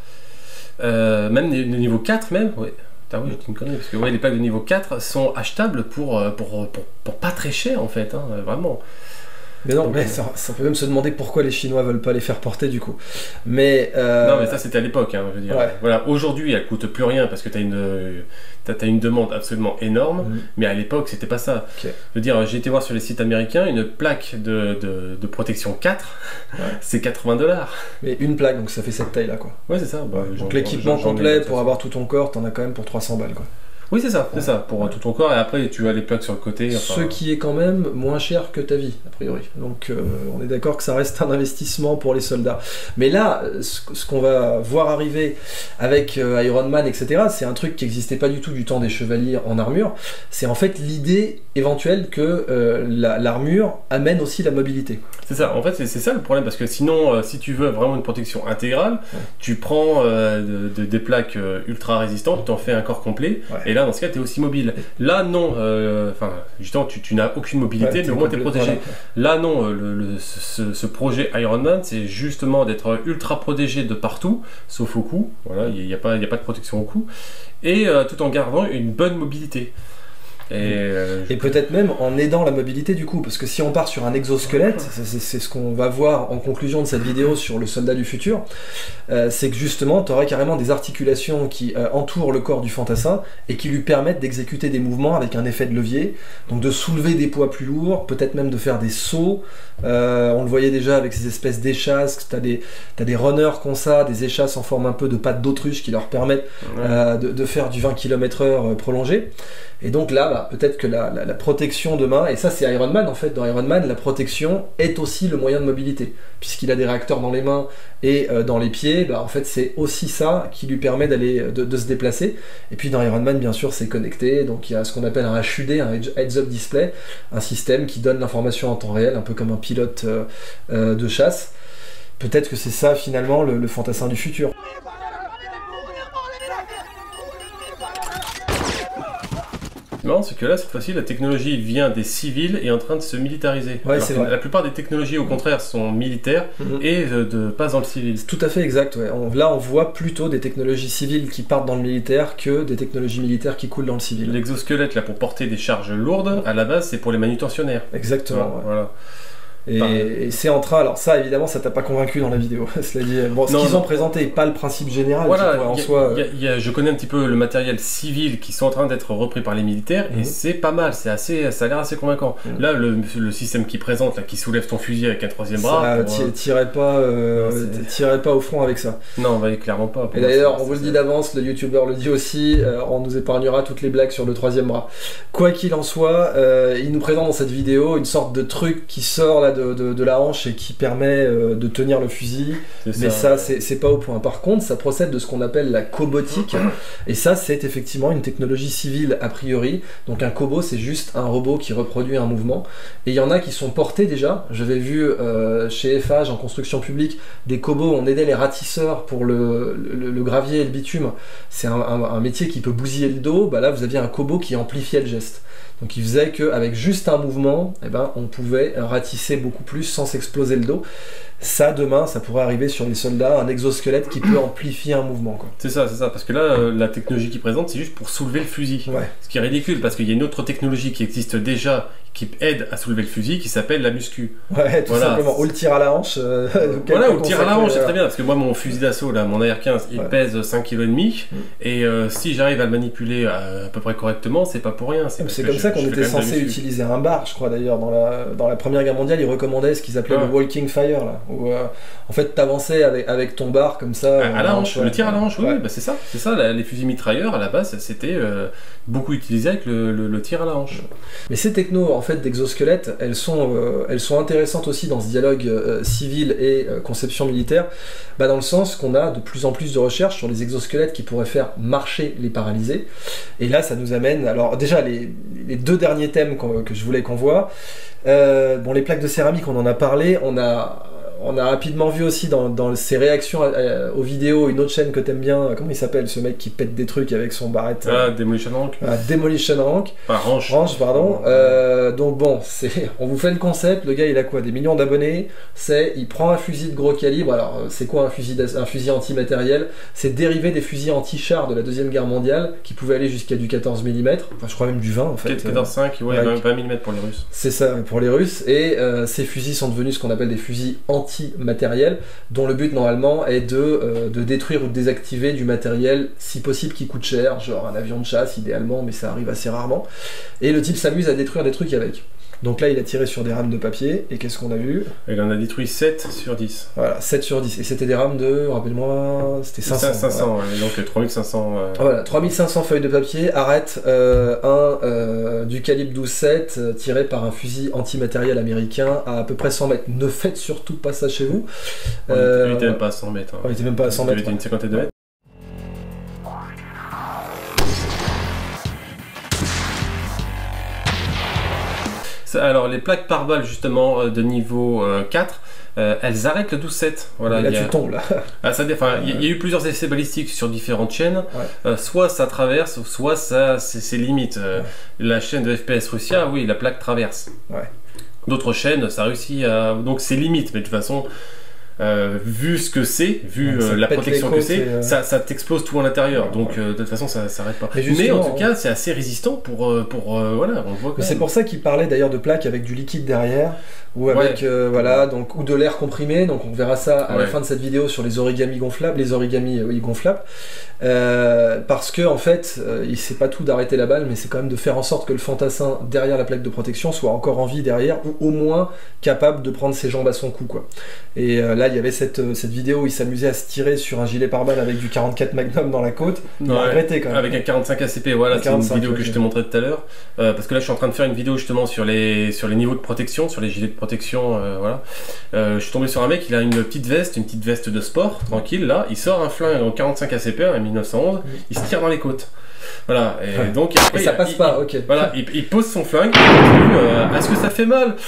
euh, même de niveau quatre même, ouais. Putain, oui, j'ai une connerie, parce que ouais, les plaques de niveau quatre sont achetables pour, euh, pour, pour, pour pas très cher en fait, hein, vraiment. Mais non, Donc, mais euh, ça, ça peut même se demander pourquoi les Chinois veulent pas les faire porter du coup. Mais. euh, Non mais ça c'était à l'époque, hein, je veux dire. Ouais. Voilà, aujourd'hui elle coûte plus rien parce que t'as une, t'as, t'as une demande absolument énorme, Mhm. mais à l'époque c'était pas ça. Ok. Je veux dire, j'ai été voir sur les sites américains, une plaque de, de, de protection quatre, Ouais. c'est quatre-vingts dollars. Mais une plaque, donc ça fait cette taille-là, quoi. Ouais c'est ça. Bah, j'en- Donc l'équipement j'en- j'en ai complet une, de toute pour façon. avoir tout ton corps, t'en as quand même pour trois cents balles, quoi. Oui, c'est ça, c'est Ouais. ça, pour Ouais. tout ton corps, et après tu as les plaques sur le côté. Enfin, Ce qui est quand même moins cher que ta vie, a priori. Donc euh, on est d'accord que ça reste un investissement pour les soldats. Mais là, ce, ce qu'on va voir arriver avec euh, Iron Man, et cetera, c'est un truc qui n'existait pas du tout du temps des chevaliers en armure. C'est en fait l'idée éventuelle que euh, la- l'armure amène aussi la mobilité. C'est ça, en fait c'est c'est ça le problème, parce que sinon, euh, si tu veux vraiment une protection intégrale, Ouais. tu prends euh, de- de- des plaques euh, ultra résistantes, tu en fais un corps complet, Ouais. et là dans ce cas tu es aussi mobile. Là non, euh, enfin justement tu, tu n'as aucune mobilité, Ouais, mais au moins tu es complètement- protégé. voilà. Là non, euh, le, le- ce, ce projet Iron Man, c'est justement d'être ultra protégé de partout, sauf au cou, voilà, il n'y a, pas- il y a pas de protection au cou, et euh, tout en gardant une bonne mobilité. Et, euh, Et peut-être même en aidant la mobilité du coup, parce que si on part sur un exosquelette, c'est- c'est c'est ce qu'on va voir en conclusion de cette vidéo sur le soldat du futur, euh, c'est que justement tu aurais carrément des articulations qui euh, entourent le corps du fantassin et qui lui permettent d'exécuter des mouvements avec un effet de levier, donc de soulever des poids plus lourds, peut-être même de faire des sauts. Euh, on le voyait déjà avec ces espèces d'échasses, tu as des, t'as des runners comme ça, des échasses en forme un peu de pattes d'autruche qui leur permettent ouais. euh, de, de faire du vingt kilomètres heure prolongé. Et donc là, bah, peut-être que la, la, la protection demain, et ça c'est Iron Man en fait, dans Iron Man, la protection est aussi le moyen de mobilité. Puisqu'il a des réacteurs dans les mains et euh, dans les pieds, bah, en fait c'est aussi ça qui lui permet d'aller de, de se déplacer. Et puis dans Iron Man, bien sûr, c'est connecté, donc il y a ce qu'on appelle un H U D, un Heads-Up Display, un système qui donne l'information en temps réel, un peu comme un pilote euh, euh, de chasse. Peut-être que c'est ça finalement le, le fantassin du futur. est marrant, c'est que là, cette fois-ci, la technologie vient des civils et est en train de se militariser. Ouais, c'est vrai. La plupart des technologies, au contraire, sont militaires mm-hmm. et de, de pas dans le civil. C'est tout à fait exact. Ouais. On, là, on voit plutôt des technologies civiles qui partent dans le militaire que des technologies militaires qui coulent dans le civil. L'exosquelette, là, pour porter des charges lourdes, à la base, c'est pour les manutentionnaires. Exactement. Ouais, ouais. Voilà. Et, et c'est en train, alors ça évidemment ça t'a pas convaincu dans la vidéo, cela dit, bon, ce qu'ils ont présenté, pas le principe général voilà, qui pourrait en y a, soi... Y a, y a, je connais un petit peu le matériel civil qui sont en train d'être repris par les militaires mmh. et c'est pas mal, c'est assez, ça a l'air assez convaincant. Mmh. Là le, le système qui présente, là, qui soulève ton fusil avec un troisième bras... Ça pour, tirait pas, euh, non, pas au front avec ça. Non, bah, clairement pas. Et d'ailleurs on vous le dit d'avance, le youtubeur le dit aussi, euh, on nous épargnera toutes les blagues sur le troisième bras. Quoi qu'il en soit, euh, il nous présente dans cette vidéo une sorte de truc qui sort là, de, de, de la hanche et qui permet euh, de tenir le fusil, mais ça, ça ouais. c'est pas au point. Par contre, ça procède de ce qu'on appelle la cobotique, et ça c'est effectivement une technologie civile a priori. Donc un cobo c'est juste un robot qui reproduit un mouvement, et il y en a qui sont portés déjà. J'avais vu euh, chez F H en construction publique des cobos, on aidait les ratisseurs pour le, le, le gravier et le bitume. C'est un, un, un métier qui peut bousiller le dos. Bah là vous aviez un cobo qui amplifiait le geste. Donc il faisait qu'avec juste un mouvement, eh ben, on pouvait ratisser beaucoup plus sans s'exploser le dos. Ça, demain, ça pourrait arriver sur les soldats, un exosquelette qui peut amplifier un mouvement. C'est ça, c'est ça, parce que là, euh, la technologie qu'ils présentent, c'est juste pour soulever le fusil. Ouais. Ce qui est ridicule, parce qu'il y a une autre technologie qui existe déjà, qui aide à soulever le fusil, qui s'appelle la muscu. Ouais, tout voilà. simplement. Ou le tir à la hanche. Euh, voilà, ou le tir à la hanche, c'est très bien, parce que moi, mon fusil d'assaut, là, mon A R quinze, il ouais. pèse cinq virgule cinq kilos, mm. et euh, si j'arrive à le manipuler à, à peu près correctement, c'est pas pour rien. C'est comme ça qu'on était censé utiliser un bar, je crois d'ailleurs, dans la, dans la Première Guerre mondiale, ils recommandaient ce qu'ils appelaient ouais. le walking fire, là, où euh, en fait t'avançais avec, avec ton bar comme ça. À, à la hanche, ouais. le tir à la hanche, oui, ouais. oui bah c'est ça, c'est ça, la, les fusils mitrailleurs à la base, c'était euh, beaucoup utilisé avec le, le, le tir à la hanche. Mais ces technos en fait d'exosquelettes, elles sont, euh, elles sont intéressantes aussi dans ce dialogue euh, civil et euh, conception militaire, bah, dans le sens qu'on a de plus en plus de recherches sur les exosquelettes qui pourraient faire marcher les paralysés. Et là, ça nous amène, alors déjà les, les deux derniers thèmes que je voulais qu'on voit. Euh, bon, les plaques de céramique, on en a parlé, on a on a rapidement vu aussi dans, dans ses réactions à, à, aux vidéos une autre chaîne que t'aimes bien, comment il s'appelle ce mec qui pète des trucs avec son barrette? Ah, Demolition Rank. Ah, Demolition Rank. Pas Ranch. Ranch, pardon. Euh, donc bon, c'est, on vous fait le concept, le gars il a quoi? Des millions d'abonnés, c'est, il prend un fusil de gros calibre, alors c'est quoi un fusil, un fusil antimatériel? C'est dérivé des fusils anti-chars de la Deuxième Guerre mondiale, qui pouvaient aller jusqu'à du quatorze millimètres, enfin je crois même du vingt en fait. quatorze virgule cinq, ouais, ouais, vingt millimètres pour les Russes. C'est ça, pour les Russes, et euh, ces fusils sont devenus ce qu'on appelle des fusils anti matériel, dont le but normalement est de, euh, de détruire ou de désactiver du matériel si possible qui coûte cher, genre un avion de chasse idéalement, mais ça arrive assez rarement, et le type s'amuse à détruire des trucs avec. Donc là il a tiré sur des rames de papier, et qu'est-ce qu'on a vu? Il en a détruit sept sur dix. Voilà, sept sur dix, et c'était des rames de, rappelle-moi, c'était cinq cents. cinq cents, voilà. Ouais, donc trois mille cinq cents... Euh... Voilà, trois mille cinq cents feuilles de papier, arrête, euh, un euh, du calibre douze sept, euh, tiré par un fusil antimatériel américain à à peu près cent mètres. Ne faites surtout pas ça chez vous. Ouais, euh, il était même pas à cent mètres. Hein. Ouais, il était même pas à cent mètres. Il était une cinquantaine de mètres. Alors les plaques par balle justement de niveau euh, quatre, euh, elles arrêtent le douze sept. Voilà, là il y a... tu tombes là. Ah, ça, enfin, il ouais. y, y a eu plusieurs essais balistiques sur différentes chaînes. Ouais. Euh, soit ça traverse, soit ça c'est limite. Euh, ouais. La chaîne de F P S Russia, oui, la plaque traverse. Ouais. D'autres chaînes, ça réussit à... Donc c'est limite, mais de toute façon... Euh, vu ce que c'est, vu euh, la protection que c'est, euh... ça, ça t'explose tout à l'intérieur. Ouais, donc ouais. Euh, de toute façon, ça s'arrête pas. Mais, mais en tout cas, c'est assez résistant pour, euh, pour euh, voilà, on voit. C'est pour ça qu'il parlait d'ailleurs de plaques avec du liquide derrière, ou avec ouais. euh, voilà, donc ou de l'air comprimé. Donc on verra ça à ouais. la fin de cette vidéo sur les origamis gonflables, les origamis oui, gonflables, euh, parce que en fait, euh, il sait pas tout d'arrêter la balle, mais c'est quand même de faire en sorte que le fantassin derrière la plaque de protection soit encore en vie derrière, ou au moins capable de prendre ses jambes à son cou, quoi. Et euh, là, il y avait cette, cette vidéo où il s'amusait à se tirer sur un gilet pare-balles avec du quarante-quatre Magnum dans la côte. Il ouais, a regretté quand même. Avec un quarante-cinq A C P, voilà, c'est une vidéo que je te montrais tout à l'heure. Euh, parce que là, je suis en train de faire une vidéo justement sur les, sur les niveaux de protection, sur les gilets de protection. Euh, voilà. Euh, je suis tombé sur un mec, il a une petite veste, une petite veste de sport, tranquille. Là, il sort un flingue en quarante-cinq A C P, en mille neuf cent onze, mmh. il se tire dans les côtes. Voilà, et ouais. donc après, et ça il, passe il, pas, il, ok. Voilà, il, il pose son flingue, il continue, euh, est-ce que ça fait mal?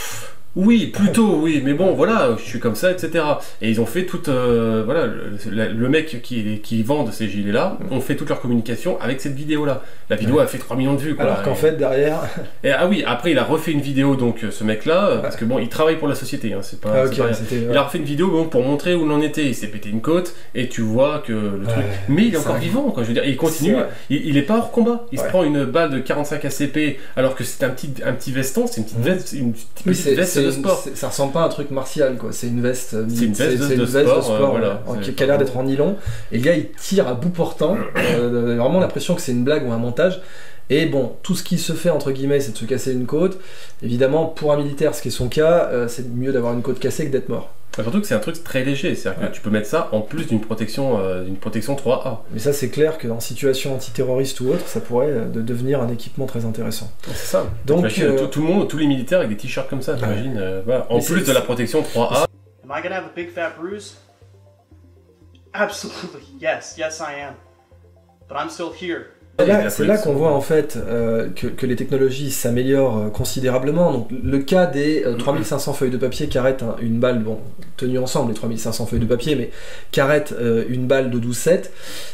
Oui, plutôt, oui, mais bon, voilà, je suis comme ça, et cetera. Et ils ont fait toute, euh, voilà, le, le mec qui, qui vend de ces gilets-là, ont fait toute leur communication avec cette vidéo-là. La vidéo ouais. a fait trois millions de vues, quoi. Alors qu'en et, fait, derrière... Et, ah oui, après, il a refait une vidéo, donc, ce mec-là, ouais. parce que bon, il travaille pour la société, hein, c'est pas... Ah, okay, pas ouais. Il a refait une vidéo, bon, pour montrer où l'on était. Il s'est pété une côte, et tu vois que le truc... Ouais, mais il est encore vivant, quoi, je veux dire, il continue, il, il est pas hors combat. Il ouais. se prend une balle de quarante-cinq A C P, alors que c'est un petit, un petit veston, c'est une petite veste, une petite oui, veste de sport. Ça ressemble pas à un truc martial, quoi. C'est une veste, c'est une veste, de, une de, veste sport, de sport, euh, voilà, euh, qui, qui a l'air d'être en nylon. Et le gars, il tire à bout portant. euh, vraiment l'impression que c'est une blague ou un montage. Et bon, tout ce qui se fait, entre guillemets, c'est de se casser une côte. Évidemment, pour un militaire, ce qui est son cas, euh, c'est mieux d'avoir une côte cassée que d'être mort. Surtout que c'est un truc très léger, c'est-à-dire ouais. que tu peux mettre ça en plus d'une protection, euh, d'une protection trois A. Mais ça, c'est clair que dans situation antiterroriste ou autre, ça pourrait euh, de devenir un équipement très intéressant. C'est ça. Donc, euh... tout, tout le monde, tous les militaires avec des t-shirts comme ça, t'imagines, ouais. euh, voilà. En Mais plus de la protection trois A. Am I gonna have a big fat bruise? Absolutely, yes, yes I am. But I'm still here. C'est là, c'est là qu'on voit en fait euh, que, que les technologies s'améliorent euh, considérablement. Donc le cas des euh, trois mille cinq cents feuilles de papier qui arrêtent hein, une balle, bon, tenues ensemble les trois mille cinq cents feuilles de papier, mais qui arrêtent euh, une balle de douze sept,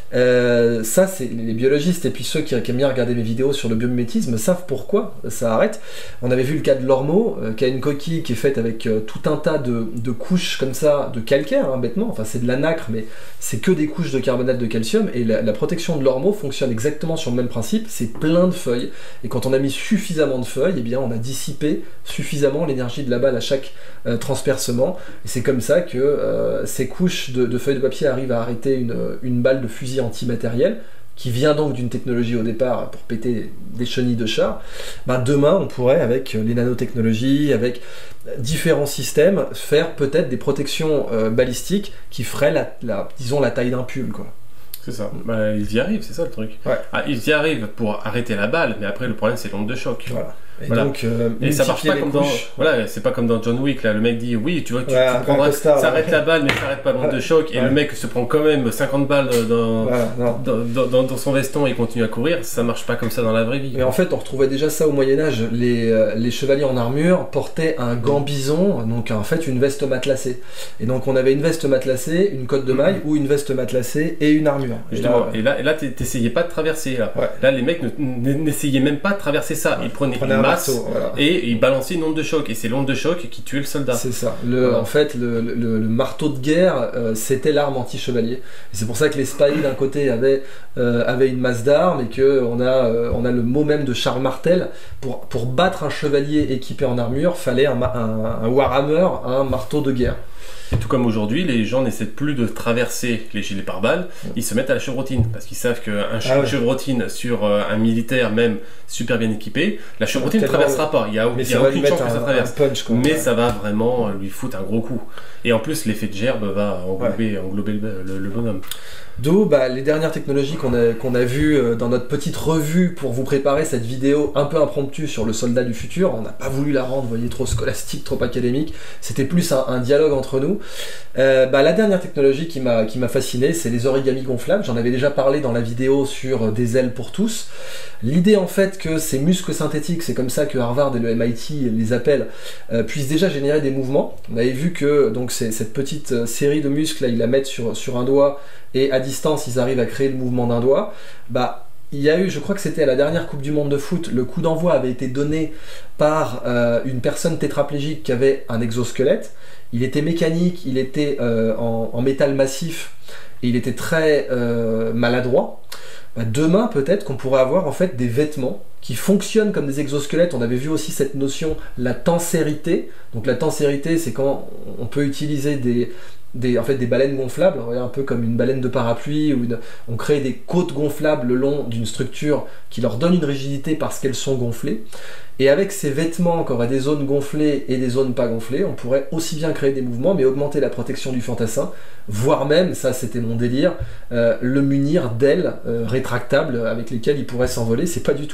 euh, ça c'est les biologistes et puis ceux qui, qui aiment bien regarder mes vidéos sur le biomimétisme savent pourquoi ça arrête. On avait vu le cas de l'ormeau, euh, qui a une coquille qui est faite avec euh, tout un tas de, de couches comme ça, de calcaire, hein, bêtement, enfin c'est de la nacre, mais c'est que des couches de carbonate de calcium, et la, la protection de l'ormeau fonctionne exactement sur le même principe, c'est plein de feuilles, et quand on a mis suffisamment de feuilles, eh bien on a dissipé suffisamment l'énergie de la balle à chaque euh, transpercement, et c'est comme ça que euh, ces couches de, de feuilles de papier arrivent à arrêter une, une balle de fusil antimatériel, qui vient donc d'une technologie au départ pour péter des chenilles de char. Ben demain on pourrait, avec les nanotechnologies, avec différents systèmes, faire peut-être des protections euh, balistiques qui feraient la, la, disons la taille d'un pull, quoi. C'est ça, bah, ils y arrivent, c'est ça le truc. Ouais. Ah, ils y arrivent pour arrêter la balle, mais après le problème c'est l'onde de choc. Voilà. Et voilà. donc, euh, et ça marche pas comme dans, voilà, c'est pas comme dans John Wick là, le mec dit oui, tu vois, tu, ouais, tu prendras, ça arrête la balle, mais ça arrête pas l'onde de choc, et ouais. le mec se prend quand même cinquante balles dans, voilà, dans, dans, dans, dans son veston et continue à courir, ça marche pas comme ça dans la vraie vie. Mais en fait, on retrouvait déjà ça au Moyen-Âge, les, euh, les chevaliers en armure portaient un gant bison, donc en fait une veste matelassée. Et donc on avait une veste matelassée, une cotte de maille, mmh. ou une veste matelassée et une armure. Justement, et là, et là, et là t'essayais pas de traverser, là. Ouais. Là, les mecs n'essayaient même pas de traverser ça, ils prenaient une masse, marteau, voilà. et Et il balançait une onde de choc, et c'est l'onde de choc qui tuait le soldat. C'est ça. Le, voilà. En fait, le, le, le marteau de guerre, euh, c'était l'arme anti-chevalier. Et c'est pour ça que les Spahis, d'un côté, avaient, euh, avaient une masse d'armes, et qu'on a, euh, on a le mot même de Charles Martel. Pour, pour battre un chevalier équipé en armure, fallait un, un, un Warhammer, un marteau de guerre. Et tout comme aujourd'hui, les gens n'essaient plus de traverser les gilets pare-balles, ils se mettent à la chevrotine, parce qu'ils savent qu'une ah ouais. chevrotine sur euh, un militaire même super bien équipé, la chevrotine ne traversera pas, il n'y a, y a aucune chance que ça traverse, punch, quoi, mais ouais. ça va vraiment lui foutre un gros coup. Et en plus, l'effet de gerbe va englober, ouais. englober le, le, le bonhomme. D'où bah, les dernières technologies qu'on a, qu'on a vues dans notre petite revue pour vous préparer cette vidéo un peu impromptue sur le soldat du futur. On n'a pas voulu la rendre, vous voyez, trop scolastique, trop académique. C'était plus un, un dialogue entre nous. Euh, bah, la dernière technologie qui m'a qui m'a fasciné, c'est les origamis gonflables. J'en avais déjà parlé dans la vidéo sur des ailes pour tous. L'idée en fait que ces muscles synthétiques, c'est comme ça que Harvard et le M I T les appellent, euh, puissent déjà générer des mouvements. On avait vu que donc c'est cette petite série de muscles là, ils la mettent sur, sur un doigt, et à distance ils arrivent à créer le mouvement d'un doigt. Bah, il y a eu, je crois que c'était à la dernière Coupe du Monde de foot, le coup d'envoi avait été donné par euh, une personne tétraplégique qui avait un exosquelette. Il était mécanique, il était euh, en, en métal massif, et il était très euh, maladroit. Bah, demain, peut-être qu'on pourrait avoir en fait des vêtements qui fonctionnent comme des exosquelettes. On avait vu aussi cette notion, la tensérité. Donc la tensérité, c'est quand on peut utiliser des, des, en fait, des baleines gonflables, un peu comme une baleine de parapluie, ou une, on crée des côtes gonflables le long d'une structure qui leur donne une rigidité parce qu'elles sont gonflées. Et avec ces vêtements qui auraient des zones gonflées et des zones pas gonflées, on pourrait aussi bien créer des mouvements, mais augmenter la protection du fantassin, voire même, ça c'était mon délire, euh, le munir d'ailes euh, rétractables avec lesquelles il pourrait s'envoler. C'est pas du tout impossible.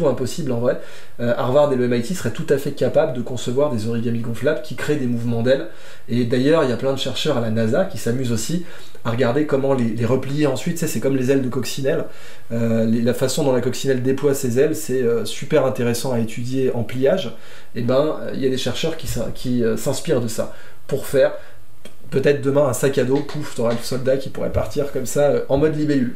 possible en vrai. Euh, Harvard et le M I T seraient tout à fait capables de concevoir des origamis gonflables qui créent des mouvements d'ailes. Et d'ailleurs, il y a plein de chercheurs à la NASA qui s'amusent aussi à regarder comment les, les replier ensuite. Tu sais, c'est comme les ailes de coccinelle. Euh, les, la façon dont la coccinelle déploie ses ailes, c'est euh, super intéressant à étudier en pliage. Et ben, il y a des chercheurs qui, qui euh, s'inspirent de ça pour faire peut-être demain un sac à dos, pouf, t'auras le soldat qui pourrait partir comme ça euh, en mode libellule.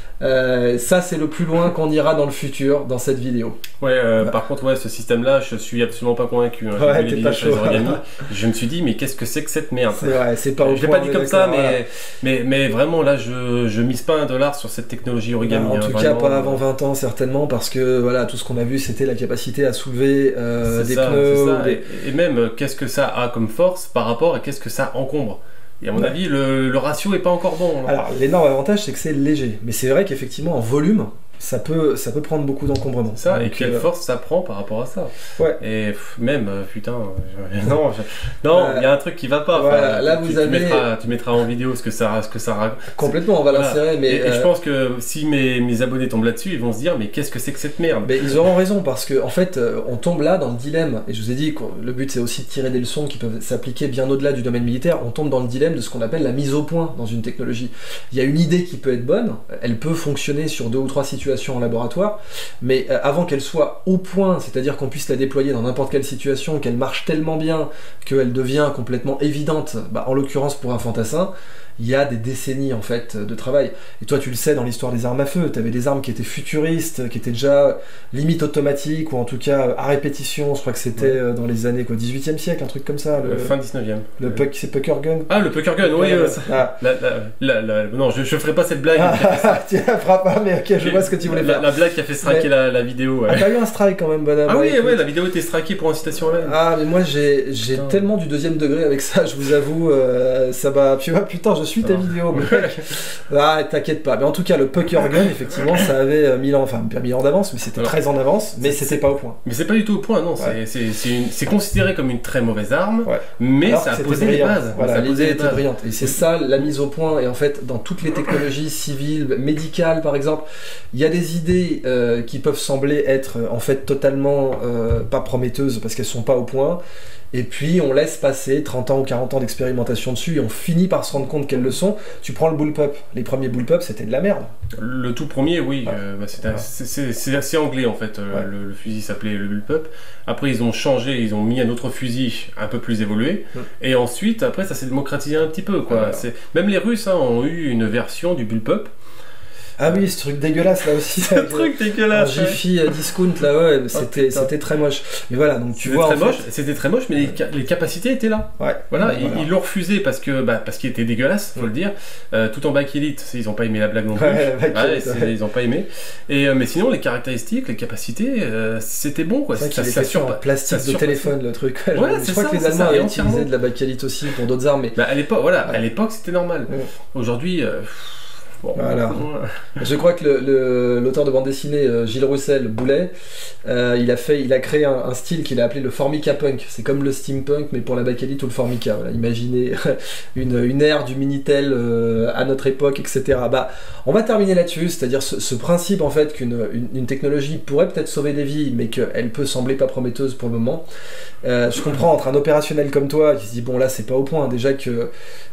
Euh, ça c'est le plus loin qu'on ira dans le futur dans cette vidéo. Ouais, euh, ouais. Par contre ouais, ce système là je suis absolument pas convaincu, hein. Ouais, j'ai vu les vidéos sur les origami, je me suis dit mais qu'est-ce que c'est que cette merde. C'est vrai, c'est pas au je l'ai pas dit comme ça, mais, voilà. mais, mais vraiment là je, je mise pas un dollar sur cette technologie origami. Non, en hein, tout vraiment, cas pas avant vingt ans certainement, parce que voilà, tout ce qu'on a vu c'était la capacité à soulever euh, des ça, pneus. Ça. Des... Et, et même qu'est-ce que ça a comme force par rapport à qu'est-ce que ça encombre. Et à mon ouais. avis, le, le ratio est pas encore bon. Hein. Alors, l'énorme avantage, c'est que c'est léger. Mais c'est vrai qu'effectivement, en volume, ça peut, ça peut prendre beaucoup d'encombrement. Ça, donc, et quelle euh... force ça prend par rapport à ça. Ouais. Et pff, même, euh, putain, je... non, je... non, il euh, y a un truc qui va pas. Voilà, enfin, là, tu, vous tu, avez... mettras, tu mettras en vidéo ce que ça, ce que ça. Complètement, on va voilà. l'insérer, mais. Et, euh... et je pense que si mes, mes abonnés tombent là-dessus, ils vont se dire, mais qu'est-ce que c'est que cette merde. Mais ils auront raison, parce que en fait, on tombe là dans le dilemme. Et je vous ai dit que le but, c'est aussi de tirer des leçons qui peuvent s'appliquer bien au-delà du domaine militaire. On tombe dans le dilemme de ce qu'on appelle la mise au point dans une technologie. Il y a une idée qui peut être bonne, elle peut fonctionner sur deux ou trois situations en laboratoire. Mais euh, avant qu'elle soit au point, c'est-à-dire qu'on puisse la déployer dans n'importe quelle situation, qu'elle marche tellement bien qu'elle devient complètement évidente, bah, en l'occurrence pour un fantassin, il y a des décennies en fait de travail. Et toi tu le sais, dans l'histoire des armes à feu, tu avais des armes qui étaient futuristes, qui étaient déjà limite automatiques, ou en tout cas à répétition. Je crois que c'était ouais. dans les années quoi, dix-huitième siècle, un truc comme ça. Le, fin dix-neuvième. Le ouais. puck, c'est Pucker Gun. Ah, le Pucker Gun, oui. Euh, ah. la, la, la, la, non, je ne ferai pas cette blague. Ah, tu la feras pas, mais ok, je vois ce que tu voulais la, faire. La blague qui a fait striker mais... la, la vidéo. Ouais. Ah, t'as eu un strike quand même, bonhomme. Ah oui, ouais, la vidéo était strikée pour incitation à la haine. Ah, mais moi j'ai tellement du deuxième degré avec ça, je vous avoue, euh, ça va. Tu vois, putain, je suis ta vidéo. Ah, t'inquiète pas. Mais en tout cas, le Pucker Gun, effectivement, ça avait mille ans, enfin, pas mille ans d'avance, mais c'était très en avance, mais c'était pas au point. Mais c'est pas du tout au point, non. Ouais. C'est considéré comme une très mauvaise arme, ouais. mais alors ça a posé les bases. Voilà, l'idée était brillante. Et c'est ça, la mise au point. Et en fait, dans toutes les technologies civiles, médicales, par exemple, il y a des idées euh, qui peuvent sembler être, en fait, totalement euh, pas prometteuses parce qu'elles sont pas au point. Et puis on laisse passer trente ans ou quarante ans d'expérimentation dessus et on finit par se rendre compte qu'elles le sont. Tu prends le bullpup, les premiers bullpup c'était de la merde. Le tout premier, oui, ouais. euh, bah, ouais. c'est assez anglais en fait. Euh, ouais. le, le fusil s'appelait le bullpup. Après ils ont changé, ils ont mis un autre fusil un peu plus évolué. Ouais. Et ensuite, après ça s'est démocratisé un petit peu. Quoi. Ouais. Même les Russes hein, ont eu une version du bullpup. Ah oui, ce truc dégueulasse là aussi. Ce truc dégueulasse. Jiffy ouais. discount là, ouais, c'était oh, c'était très moche. Mais voilà, donc tu vois. Très en fait... C'était très moche, mais les, ca les capacités étaient là. Ouais. Voilà, ouais, ils voilà. l'ont refusé parce que bah, parce qu'il était dégueulasse, faut mmh. le dire. Euh, tout en bakélite, ils n'ont pas aimé la blague non plus. Ouais, ouais, ouais. Ils n'ont pas aimé. Et euh, mais sinon, les caractéristiques, les capacités, euh, c'était bon quoi. C'est ça, ça sur plastique ça de téléphone le truc. Ouais, ouais je crois ça, que les Allemands ça, avaient utilisé de la bakélite aussi pour d'autres armes. Mais bah, à l'époque, voilà, ouais. à l'époque c'était normal. Ouais. Aujourd'hui. Euh, Bon, voilà. Je crois que l'auteur de bande dessinée euh, Gilles Roussel Boulet, euh, il a fait, il a créé un, un style qu'il a appelé le Formica Punk. C'est comme le steampunk mais pour la bakélite ou le Formica. Voilà. Imaginez une, une ère du Minitel euh, à notre époque, et cetera. Bah, on va terminer là-dessus, c'est-à-dire ce, ce principe en fait qu'une une, une technologie pourrait peut-être sauver des vies, mais qu'elle peut sembler pas prometteuse pour le moment. Euh, je comprends entre un opérationnel comme toi qui se dit bon là c'est pas au point, déjà que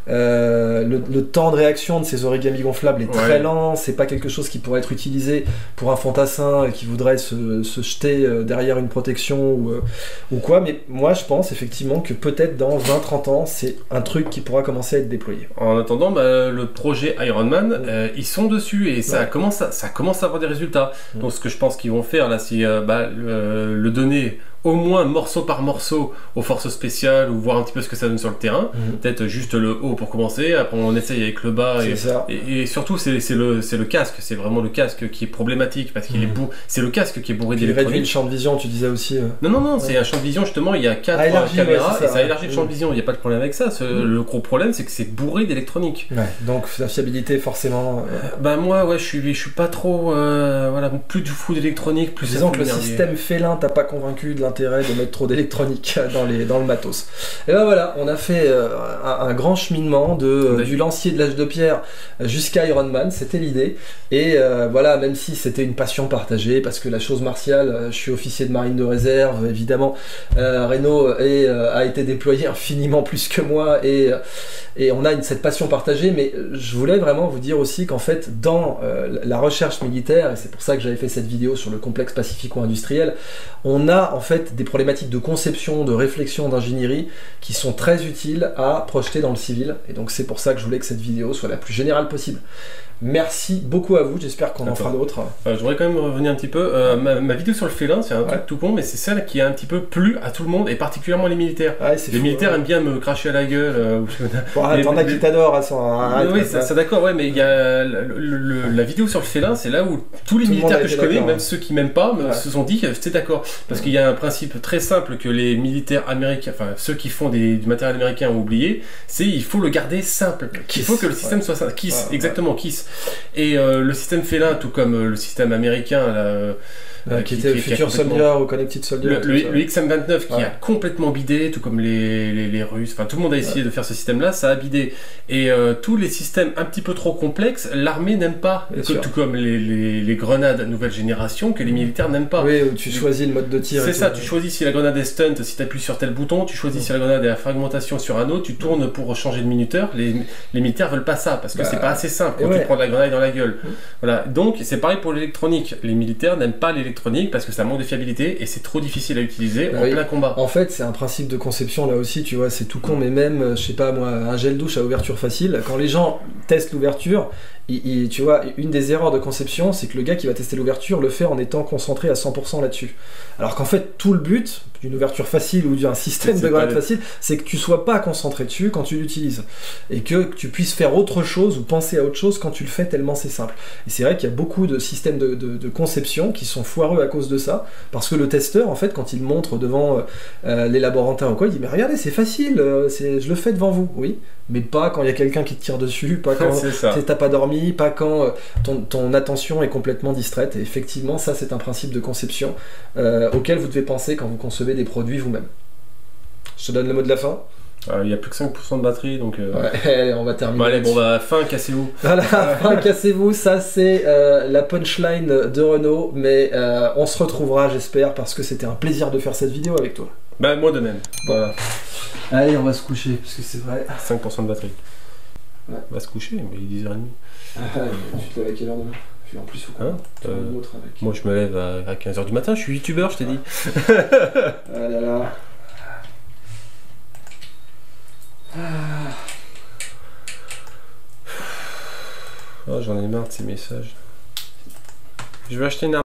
euh, le, le temps de réaction de ces origamis gonflables est très ouais. lent, c'est pas quelque chose qui pourrait être utilisé pour un fantassin qui voudrait se, se jeter derrière une protection ou, ou quoi, mais moi je pense effectivement que peut-être dans vingt trente ans c'est un truc qui pourra commencer à être déployé. En attendant, bah, le projet Iron Man, mmh. euh, ils sont dessus et ça, ouais. commence à, ça commence à avoir des résultats. Mmh. Donc ce que je pense qu'ils vont faire là, c'est euh, bah, le, le donner au moins morceau par morceau aux forces spéciales ou voir un petit peu ce que ça donne sur le terrain. Mmh. Peut-être juste le haut pour commencer, après on essaye avec le bas et, et, et surtout c'est le, le casque, c'est vraiment le casque qui est problématique parce qu'il mmh. est bourré, c'est le casque qui est bourré d'électronique. Il réduit le champ de vision, tu disais aussi. Euh... Non non non, ouais. c'est un champ de vision justement, il y a quatre ah, caméras ouais, ça, et ça ouais. élargit le champ de vision, il n'y a pas de problème avec ça. Ce, mmh. Le gros problème c'est que c'est bourré d'électronique. Ouais, donc la fiabilité forcément... Euh... Bah moi ouais je suis, je suis pas trop... Euh, voilà, plus du fou d'électronique, plus... Disons que le système félin t'a pas convaincu de l'intérêt de mettre trop d'électronique dans, les, dans le matos. Et ben voilà, on a fait euh, un, un grand cheminement de, euh, du lancier de l'âge de pierre jusqu'à Iron Man, c'était l'idée. Et euh, voilà, même si c'était une passion partagée, parce que la chose martiale, euh, je suis officier de marine de réserve, évidemment, euh, Renaud est, euh, a été déployé infiniment plus que moi, et, et on a une, cette passion partagée, mais je voulais vraiment vous dire aussi qu'en fait, dans euh, la recherche militaire, et c'est pour ça que j'avais fait cette vidéo sur le complexe pacifico-industriel, on a en fait des problématiques de conception, de réflexion, d'ingénierie qui sont très utiles à projeter dans le civil, et donc c'est pour ça que je voulais que cette vidéo soit la plus générale possible. Merci beaucoup à vous, j'espère qu'on en fera d'autres. Euh, je voudrais quand même revenir un petit peu. Euh, ma, ma vidéo sur le félin, c'est un ouais. truc tout con, mais c'est celle qui a un petit peu plu à tout le monde, et particulièrement les militaires. Ouais, les fou, militaires ouais. aiment bien me cracher à la gueule. Euh, bon, ah, t'en as qui t'adorent, à son arrête. Oui, ça, ça d'accord, ouais, mais il y a le, le, le, la vidéo sur le félin, c'est là où tous les tout militaires que je connais, même ceux qui m'aiment pas, ouais. se sont dit que c'était d'accord. Parce ouais. qu'il y a un principe très simple que les militaires américains, enfin ceux qui font des, du matériel américain ont oublié, c'est il faut le garder simple. Kiss. Il faut que le système ouais. soit simple. Kiss, ouais, exactement, ouais. Kiss. Et euh, le système félin, tout comme euh, le système américain, là, euh, euh, qui, qui était le Future Soldier ou Connected Soldier, le, le, le X M vingt-neuf qui ouais. a complètement bidé, tout comme les, les, les Russes, enfin tout le monde a essayé ouais. de faire ce système-là, ça a bidé. Et euh, tous les systèmes un petit peu trop complexes, l'armée n'aime pas, que, tout comme les, les, les grenades nouvelle génération que les militaires n'aiment pas. Oui, où tu choisis le mode de tir. C'est ça, tu choisis si la grenade est stunt, si tu appuies sur tel bouton, tu choisis ouais. si la grenade est à fragmentation sur un autre, tu tournes pour changer de minuteur. Les, les militaires veulent pas ça parce que bah, c'est pas assez simple quand ouais. tu prends de la grenade dans la gueule. Mmh. Voilà, donc c'est pareil pour l'électronique. Les militaires n'aiment pas l'électronique parce que ça manque de fiabilité et c'est trop difficile à utiliser bah en oui. plein combat. En fait, c'est un principe de conception là aussi, tu vois, c'est tout con, mais même, je sais pas moi, un gel douche à ouverture facile, quand les gens testent l'ouverture, il, il, tu vois, une des erreurs de conception, c'est que le gars qui va tester l'ouverture le fait en étant concentré à cent pour cent là-dessus. Alors qu'en fait, tout le but d'une ouverture facile ou d'un système de grenade facile, c'est que tu sois pas concentré dessus quand tu l'utilises. Et que, que tu puisses faire autre chose ou penser à autre chose quand tu le fais, tellement c'est simple. Et c'est vrai qu'il y a beaucoup de systèmes de, de, de conception qui sont foireux à cause de ça, parce que le testeur, en fait, quand il montre devant euh, les laborantins ou quoi, il dit « Mais regardez, c'est facile, euh, je le fais devant vous. » Oui, mais pas quand il y a quelqu'un qui te tire dessus, pas quand t'as pas dormi, pas quand euh, ton, ton attention est complètement distraite. Et effectivement, ça, c'est un principe de conception euh, auquel vous devez penser quand vous concevez des produits vous-même. Je te donne le mot de la fin. Il euh, n'y a plus que cinq pour cent de batterie, donc... Euh... Ouais, on va terminer. Bon, allez, bon, bah, fin, cassez-vous. Voilà, fin, cassez-vous, ça c'est euh, la punchline de Renaud, mais euh, on se retrouvera, j'espère, parce que c'était un plaisir de faire cette vidéo avec toi. Bah, moi de même. Voilà. Allez, on va se coucher, parce que c'est vrai. cinq pour cent de batterie. Ouais. On va se coucher, mais il est dix heures trente. Ah, tu te lèves à quelle heure demain? En plus, faut hein euh, avec... Moi, je me lève à quinze heures du matin, je suis youtubeur, je t'ai dit. Ah là là. Ah. Oh, j'en ai marre de ces messages. Je vais acheter une